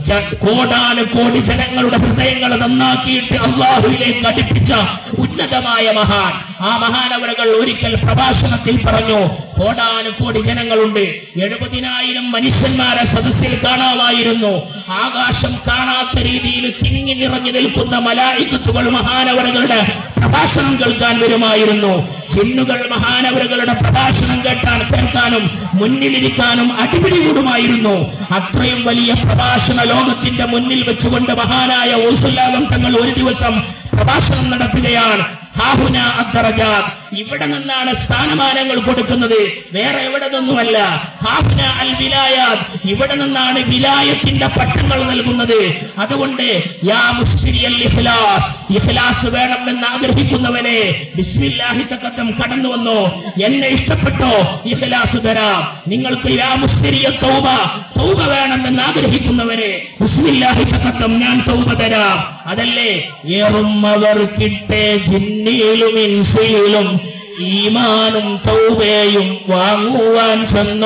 കോടാനു കോടി ജനങ്ങളുടെ ഹൃദയങ്ങൾ നന്നാക്കിയിട്ട് അള്ളാഹുവിലേക്ക് അടുപ്പിച്ച ഉന്നതമായ മഹാൻ. ആ മഹാനവരുകൾ ഒരിക്കൽ പ്രഭാഷണത്തിൽ പറഞ്ഞു, കോടാനു കോടി ജനങ്ങളുണ്ട്, എഴുപതിനായിരം മനുഷ്യന്മാരെ സദസ്സിൽ കാണാമായിരുന്നു. ആകാശം കാണാത്ത രീതിയിൽ തിങ്ങി നിറഞ്ഞു നിൽക്കുന്ന മലായികത്തുകൾ മഹാനവരുകളുടെ പ്രഭാഷണം കേൾക്കാൻ വരുമായിരുന്നു. ജിന്നുകൾ മഹാനവരുകളുടെ പ്രഭാഷണം കേട്ടാൻ കേൾക്കാനും മുന്നിലിരിക്കാനും അടിപിടി കൂടുമായിരുന്നു. അത്രയും വലിയ പ്രഭാഷണ ലോകത്തിന്റെ മുന്നിൽ വെച്ചുകൊണ്ട് മഹാനായ ഔസുല്ലാഹ് തങ്ങൾ ഒരു ദിവസം പ്രഭാഷണം നടത്തുകയാണ്. ഹാഹുന അദ്ദറജാത്ത്, ഇവിടെ നിന്നാണ് സ്ഥാനമാനങ്ങൾ കൊടുക്കുന്നത്, വേറെ എവിടെ നിന്നുമല്ല. ഹാഹുന അൽ വിലായാത്ത്, ഇവിടെ നിന്നാണ് വിലായത്തിന്റെ പട്ടങ്ങൾ നൽകുന്നത്. അതുകൊണ്ട് യാ മുസ്രിയൽ ഇഖ്ലാസ്, ഇഖ്ലാസ് വേണമെന്ന് ആഗ്രഹിക്കുന്നവനെ ബിസ്മില്ലാഹി തഖദ്ദം കടന്നു വന്നോ, എന്നെ ഇഷ്ടപ്പെട്ടോ, ഇഖ്ലാസ് തരാം. നിങ്ങൾക്ക് യാ മുസ്രിയ തൗബ, തൗബ വേണമെന്ന് ആഗ്രഹിക്കുന്നവനെ ബിസ്മില്ലാഹി തഖദ്ദം, ഞാൻ തൗബ തരാം. അതല്ലേ ഏറും അവർ കിട്ടേ ജിന്നിലും ഇൻസിലും ഈമാനും തൗബയും വാങ്ങുവാൻ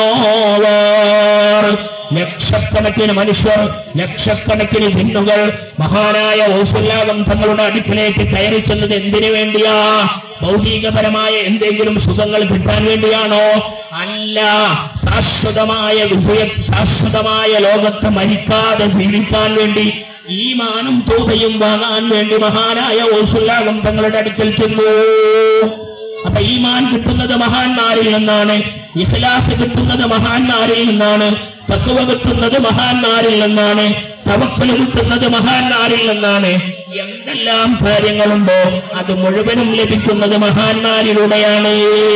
ചെന്നോവർ. ലക്ഷക്കണക്കിന് മനുഷ്യർ, ലക്ഷക്കണക്കിന് ജിന്നുകൾ മഹാനായ ഔസുല്ലാഹ് തങ്ങളുടെ അടുക്കിലേക്ക് കയറി ചെന്നത് എന്തിനു വേണ്ടിയാ? ഭൗതികപരമായ എന്തെങ്കിലും സുഖങ്ങൾ കിട്ടാൻ വേണ്ടിയാണോ? അല്ല, ശാശ്വതമായ വിജയ ശാശ്വതമായ ലോകത്ത് മരിക്കാതെ ജീവിക്കാൻ വേണ്ടി, ഈമാനും തൗബയും വാങ്ങാൻ വേണ്ടി മഹാനായ ഔസുല്ലാഹ് തങ്ങളുടെ അടുക്കൽ ചെന്നു. അപ്പൊ ഈമാൻ കിട്ടുന്നത് മഹാന്മാരിൽ നിന്നാണ്, ഇഖ്ലാസ് കിട്ടുന്നത് മഹാന്മാരിൽ നിന്നാണ്, തഖ്വ കിട്ടുന്നത് മഹാന്മാരിൽ നിന്നാണ്, തവക്കൽ കിട്ടുന്നത് മഹാന്മാരിൽ നിന്നാണ്. എന്തെല്ലാം കാര്യങ്ങളുണ്ടോ അത് മുഴുവനും ലഭിക്കുന്നത് മഹാന്മാരിലൂടെയാണ്.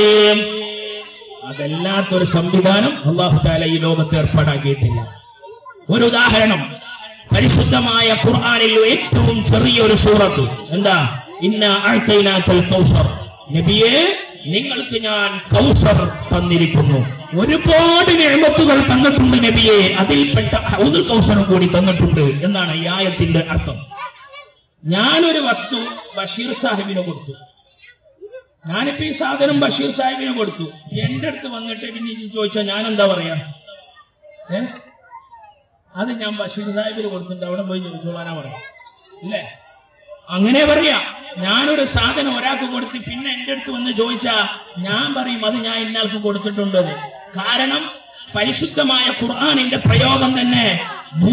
അതല്ലാത്തൊരു സംവിധാനം അല്ലാഹു തആല ഈ ലോകത്ത് ഏർപ്പാടാക്കിയിട്ടില്ല. ഒരു ഉദാഹരണം, പരിശുദ്ധമായ ഖുർആനിൽ ഏറ്റവും ചെറിയൊരു സൂറത്ത് എന്താ? ഇന്നാ അഅ്തൈനാകൽ കൗസർ, നബിയെ നിങ്ങൾക്ക് ഞാൻ കൗസർ തന്നിരിക്കുന്നു. ഒരുപാട് നിഅമത്തുകൾ തന്നിട്ടുണ്ട് നബിയെ, അതിൽപ്പെട്ട ഹൗദുൽ കൗസർ കൂടി തന്നിട്ടുണ്ട് എന്നാണ് ഈ ആയത്തിന്റെ അർത്ഥം. ഞാനൊരു വസ്തു ബഷീർ സാഹിബിന് കൊടുത്തു, ഞാനിപ്പോ ഈ സാധനം ബഷീർ സാഹിബിന് കൊടുത്തു. എന്റെ അടുത്ത് വന്നിട്ട് പിന്നെ ചോദിച്ചാൽ ഞാൻ എന്താ പറയാ? ഏ അത് ഞാൻ ബഷീർ സാഹിബിന് കൊടുത്തിട്ട് അവിടെ പോയി ചോദിച്ചോളാനാ പറയാം, ഇല്ലേ? അങ്ങനെ പറയാ. ഞാനൊരു സാധനം ഒരാൾക്ക് കൊടുത്ത് പിന്നെ എന്റെ അടുത്ത് വന്ന് ചോദിച്ചാ ഞാൻ പറയും അത് ഞാൻ ഇന്നാൾക്ക് കൊടുത്തിട്ടുണ്ടത്. കാരണം പരിശുദ്ധമായ ഖുർആനിന്റെ പ്രയോഗം തന്നെ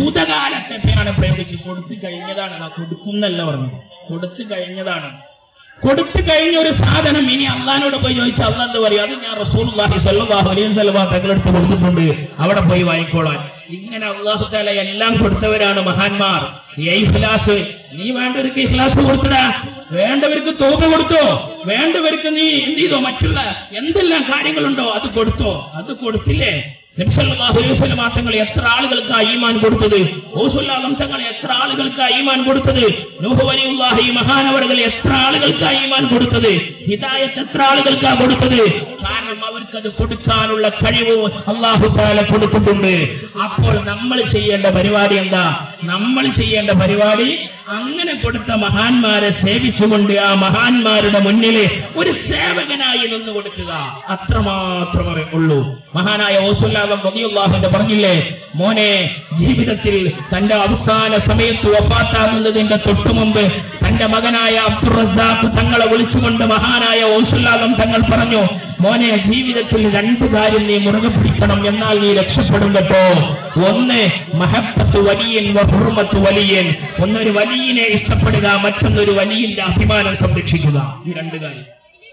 ഭൂതകാലത്തൊക്കെയാണ് പ്രയോഗിച്ച് കൊടുത്തു കഴിഞ്ഞതാണ്. കൊടുക്കുന്നല്ല പറഞ്ഞു, കൊടുത്തു കഴിഞ്ഞതാണ്. കൊടുത്തു കഴിഞ്ഞ ഒരു സാധനം ഇനി അള്ളാഹിനോട് പോയി ചോദിച്ചാൽ അള്ളാഹ് എന്താ പറയും? അത് ഞാൻ റസൂലുള്ളാഹി സ്വല്ലല്ലാഹു അലൈഹി വസല്ലം തങ്ങളെടുത്ത് കൊടുത്തിട്ടുണ്ട്, അവിടെ പോയി വാങ്ങിക്കോളാൻ. ഇങ്ങനെ അള്ളാഹു തആല എല്ലാം കൊടുത്തവരാണ് മഹാന്മാർ. ഈ ഇഖ്ലാസ്, നീ വേണ്ടവർക്ക് ഇഖ്ലാസ് കൊടുക്കടാ, വേണ്ടവർക്ക് തൗബ കൊടുത്തോ, വേണ്ടവർക്ക് നീ എന്ത് ചെയ്തോ, മറ്റുള്ള എന്തെല്ലാം കാര്യങ്ങളുണ്ടോ അത് കൊടുത്തോ. അത് കൊടുത്തില്ലേ? നബി സല്ലല്ലാഹു അലൈഹി വസല്ലം തങ്ങൾ എത്ര ആളുകൾക്ക് ഈമാൻ കൊടുത്തത്? റസൂലുള്ളാഹി തങ്ങൾ എത്ര ആളുകൾക്ക് ഈമാൻ കൊടുത്തത്? നൂഹ് വലിയുള്ളാഹി മഹാനവറുകൾ എത്ര ആളുകൾക്ക് ഈമാൻ കൊടുത്തത്? ഹിദായത്ത് എത്ര ആളുകൾക്കാ കൊടുത്തത്? കാരണം അവർക്ക് അത് കൊടുക്കാനുള്ള കഴിവ് അല്ലാഹു തആല കൊടുത്തിട്ടുണ്ട്. അപ്പോൾ നമ്മൾ ചെയ്യേണ്ട പരിപാടി എന്താ? നമ്മൾ ചെയ്യേണ്ട പരിപാടി അങ്ങനെ കൊടുത്ത മഹാന്മാരെ സേവിച്ചുകൊണ്ട് ആ മഹാന്മാരുടെ മുന്നിൽ ഒരു സേവകനായി നിന്ന് കൊടുക്കുക, അത്രമാത്രമേ ഉള്ളൂ. മഹാനായ റസൂലുള്ളാഹി റളിയല്ലാഹു പറഞ്ഞില്ലേ, മോനെ, ജീവിതത്തിൽ തന്റെ അവസാന സമയത്ത് വഫാത്താകുന്നതിന്റെ തൊട്ടു മുമ്പ് തന്റെ മകനായ അബ്ദുർ റസാഖ് തങ്ങളെ വിളിച്ചുകൊണ്ട് മഹാനായ റസൂലുള്ളാഹി തങ്ങൾ പറഞ്ഞു, മോനെ, ജീവിതത്തിൽ രണ്ടു കാര്യം നീ മുറുകെ പിടിക്കണം, എന്നാൽ നീ രക്ഷപ്പെടും കേട്ടോ. ഒന്ന് മഹബ്ബത്തു വലിയൻ വ ഹുർമത്തു വലിയൻ, ഒന്നൊരു വലിയനെ ഇഷ്ടപ്പെടുക, മറ്റൊന്നൊരു വലിയന്റെ അഭിമാനം സംരക്ഷിക്കുക. ഈ രണ്ട് കാര്യം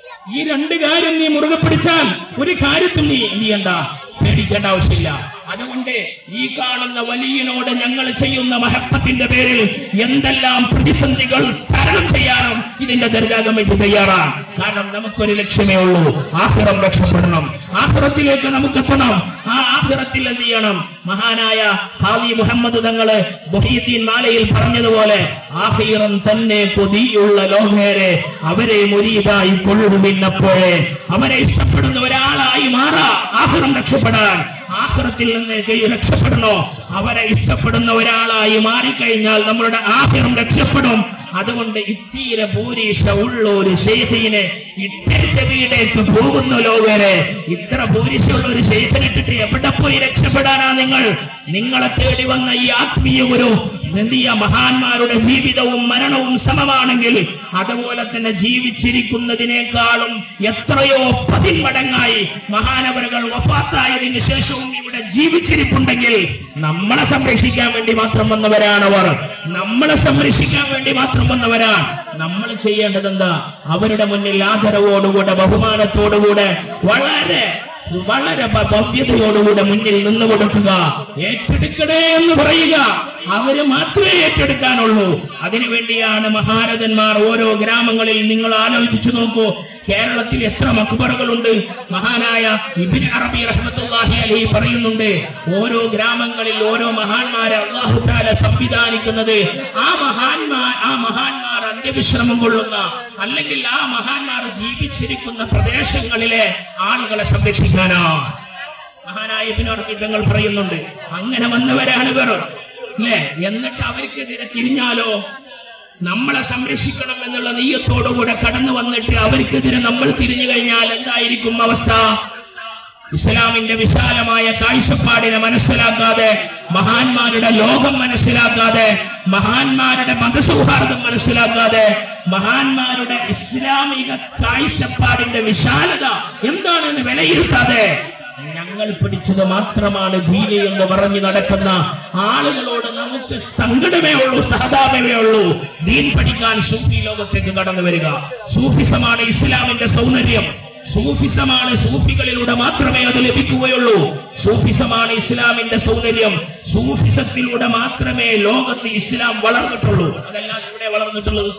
ഈ രണ്ട് കാര്യം നീ മുറുകെ പിടിച്ചാൽ ഒരു കാര്യത്തിൽ നീ എന്ത് ചെയ്യണ്ട, പേടിക്കേണ്ട ആവശ്യമില്ല. അതുകൊണ്ട് ഈ കാണുന്ന വലിയനോട് ഞങ്ങൾ ചെയ്യുന്ന മഹബ്ബത്തിന്റെ പേരിൽ എന്തെല്ലാം പ്രതിസന്ധികൾ തരണം ചെയ്യാനും ഇതിന്റെ ദർഗാ കമ്മിറ്റി തയ്യാറാണ്. കാരണം നമുക്കൊരു ലക്ഷ്യമേ ഉള്ളൂ, ആഖിറം രക്ഷപ്പെടണം, ആഖിറത്തിലേക്ക് നമുക്ക് എത്തണം. ആ ആഖിറത്തിൽ എന്ത് ചെയ്യണം? മഹാനായ ഖാദി മുഹമ്മദ് തങ്ങള് മുഹീദ്ദീൻ മാലയിൽ പറഞ്ഞതുപോലെ, ആഖിറം തന്നെ കൊതിയുള്ള ലോകേരെ അവരെ മുരീദായി കൊള്ളുവിന്നപ്പോഴേ, അവരെ ഇഷ്ടപ്പെടുന്ന ഒരാളായി മാറാ ആഖിറം രക്ഷപ്പെടാൻ. ആഖിറത്തിൽ രക്ഷപ്പെടണോ? അവരെ ഇഷ്ടപ്പെടുന്ന ഒരാളായി മാറിക്കഴിഞ്ഞാൽ നമ്മളുടെ ആഖിറം രക്ഷപ്പെടും. അതുകൊണ്ട് ഇത്തീര ഭൂരീഷ ഉള്ള ഒരു ശൈഖിനെ ഇട്ടേക്ക് പോകുന്ന ലോകരെ, ഇത്ര ഭൂരിശുള്ള ഒരു ശൈഖിനിട്ടിട്ട് എവിടെ പോയി രക്ഷപ്പെടാനാ നിങ്ങൾ? നിങ്ങളെ തേടി വന്ന ഈ ആത്മീയ ഗുരു എന്തിയ മഹാന്മാരുടെ ജീവിതവും മരണവും സമമാണെങ്കിൽ, അതുപോലെ തന്നെ ജീവിച്ചിരിക്കുന്നതിനേക്കാളും എത്രയോ പതിന്മടങ്ങായി മഹാനവറുകൾ വഫാത്തായതിനു ശേഷവും ഇവിടെ ജീവിച്ചിരിപ്പുണ്ടെങ്കിൽ നമ്മളെ സംരക്ഷിക്കാൻ വേണ്ടി മാത്രം വന്നവരാണവർ, നമ്മളെ സംരക്ഷിക്കാൻ വേണ്ടി മാത്രം വന്നവരാണ്. നമ്മൾ ചെയ്യേണ്ടത് എന്താ? അവരുടെ മുന്നിൽ ആദരവോടുകൂടെ ബഹുമാനത്തോടുകൂടെ വളരെ വളരെ ഭവ്യതയോടുകൂടെ മുന്നിൽ നിന്ന് കൊടുക്കുക, ഏറ്റെടുക്കണേ എന്ന് പറയുക. അവര് മാത്രമേ ഏറ്റെടുക്കാനുള്ളൂ. അതിനുവേണ്ടിയാണ് മഹാരഥന്മാർ ഓരോ ഗ്രാമങ്ങളിൽ, നിങ്ങൾ ആലോചിച്ചു നോക്കൂ, കേരളത്തിൽ എത്ര മക്ബറകളുണ്ട്. മഹാനായ ഇബ്നു അറബി റഹ്മത്തുള്ളാഹി അലൈഹി പറയുന്നുണ്ട്, ഓരോ ഗ്രാമങ്ങളിൽ ഓരോ മഹാന്മാരെ അല്ലാഹു തആല സംവിധാനിക്കുന്നത് ആ മഹാന്മാർ ആ മഹാന്മാർ അന്ത്യവിശ്രമം കൊള്ളുന്ന, അല്ലെങ്കിൽ ആ മഹാന്മാർ ജീവിച്ചിരിക്കുന്ന പ്രദേശങ്ങളിലെ ആളുകളെ സംരക്ഷിക്കാനാണ്. മഹാനായ ഇബ്നു അറബി തങ്ങൾ പറയുന്നുണ്ട്, അങ്ങനെ വന്നവരാണ് ഇവർ അല്ലേ. എന്നിട്ട് അവർക്കെതിരെ തിരിഞ്ഞാലോ, നമ്മളെ സംരക്ഷിക്കണം എന്നുള്ള നീയത്തോടുകൂടെ കടന്നു വന്നിട്ട് അവർക്കെതിരെ നമ്മൾ തിരിഞ്ഞു കഴിഞ്ഞാൽ എന്തായിരിക്കും അവസ്ഥ? ഇസ്ലാമിന്റെ വിശാലമായ കാഴ്ചപ്പാടിനെ മനസ്സിലാക്കാതെ, മഹാന്മാരുടെ ലോകം മനസ്സിലാക്കാതെ, മഹാന്മാരുടെ മതസൗഹാർദ്ദം മനസ്സിലാക്കാതെ, മഹാന്മാരുടെ ഇസ്ലാമിക കാഴ്ചപ്പാടിന്റെ വിശാലത എന്താണെന്ന് വിലയിരുത്താതെ ഞങ്ങൾ പിടിച്ചത് മാത്രമാണ് ദീനി എന്ന് പറഞ്ഞു നടക്കുന്ന ആളുകളോട് നമുക്ക് സങ്കടമേ ഉള്ളൂ, സഹതാപമേ ഉള്ളൂ. ദീൻ പഠിക്കാൻ സൂഫി ലോകത്തേക്ക് കടന്നു വരിക. സൂഫിസമാണ് ഇസ്ലാമിന്റെ സൗന്ദര്യം. സൂഫിസമാണ്, സൂഫികളിലൂടെ മാത്രമേ അത് ലഭിക്കുകയുള്ളൂ. സൂഫിസമാണ് ഇസ്ലാമിന്റെ സൗന്ദര്യം. സൂഫിസത്തിലൂടെ മാത്രമേ ലോകത്ത് ഇസ്ലാം വളർന്നിട്ടുള്ളൂ. അതല്ലാതെ ഇവിടെ വളർന്നിട്ടുള്ളത്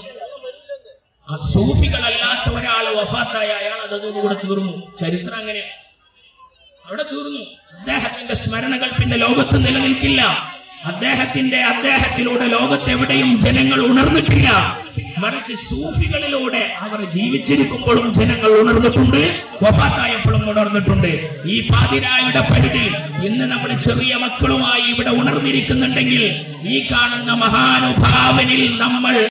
സൂഫികളല്ലാത്ത ഒരാള് വഫാത്തായ അയാൾ അതോടുകൂടെ തീർന്നു. ചരിത്രം അങ്ങനെ അവിടെ തീർന്നു. അദ്ദേഹത്തിന്റെ സ്മരണകൾ പിന്നെ ലോകത്ത് നിലനിൽക്കില്ല. അദ്ദേഹത്തിന്റെ അദ്ദേഹത്തിലൂടെ ലോകത്തെവിടെയും ജനങ്ങൾ ഉണർന്നിട്ടില്ല. മറിച്ച് സൂഫികളിലൂടെ അവർ ജീവിച്ചിരിക്കുമ്പോഴും ജനങ്ങൾ ഉണർന്നിട്ടുണ്ട്, വഫാത്തായപ്പോഴും ഉണർന്നിട്ടുണ്ട്. ഈ പാതിരായുടെ പരിധി ഇന്ന് നമ്മൾ ചെറിയ മക്കളുമായി ഇവിടെ ഉണർന്നിരിക്കുന്നുണ്ടെങ്കിൽ, ഈ കാണുന്ന മഹാനുഭാവനിൽ നമ്മൾ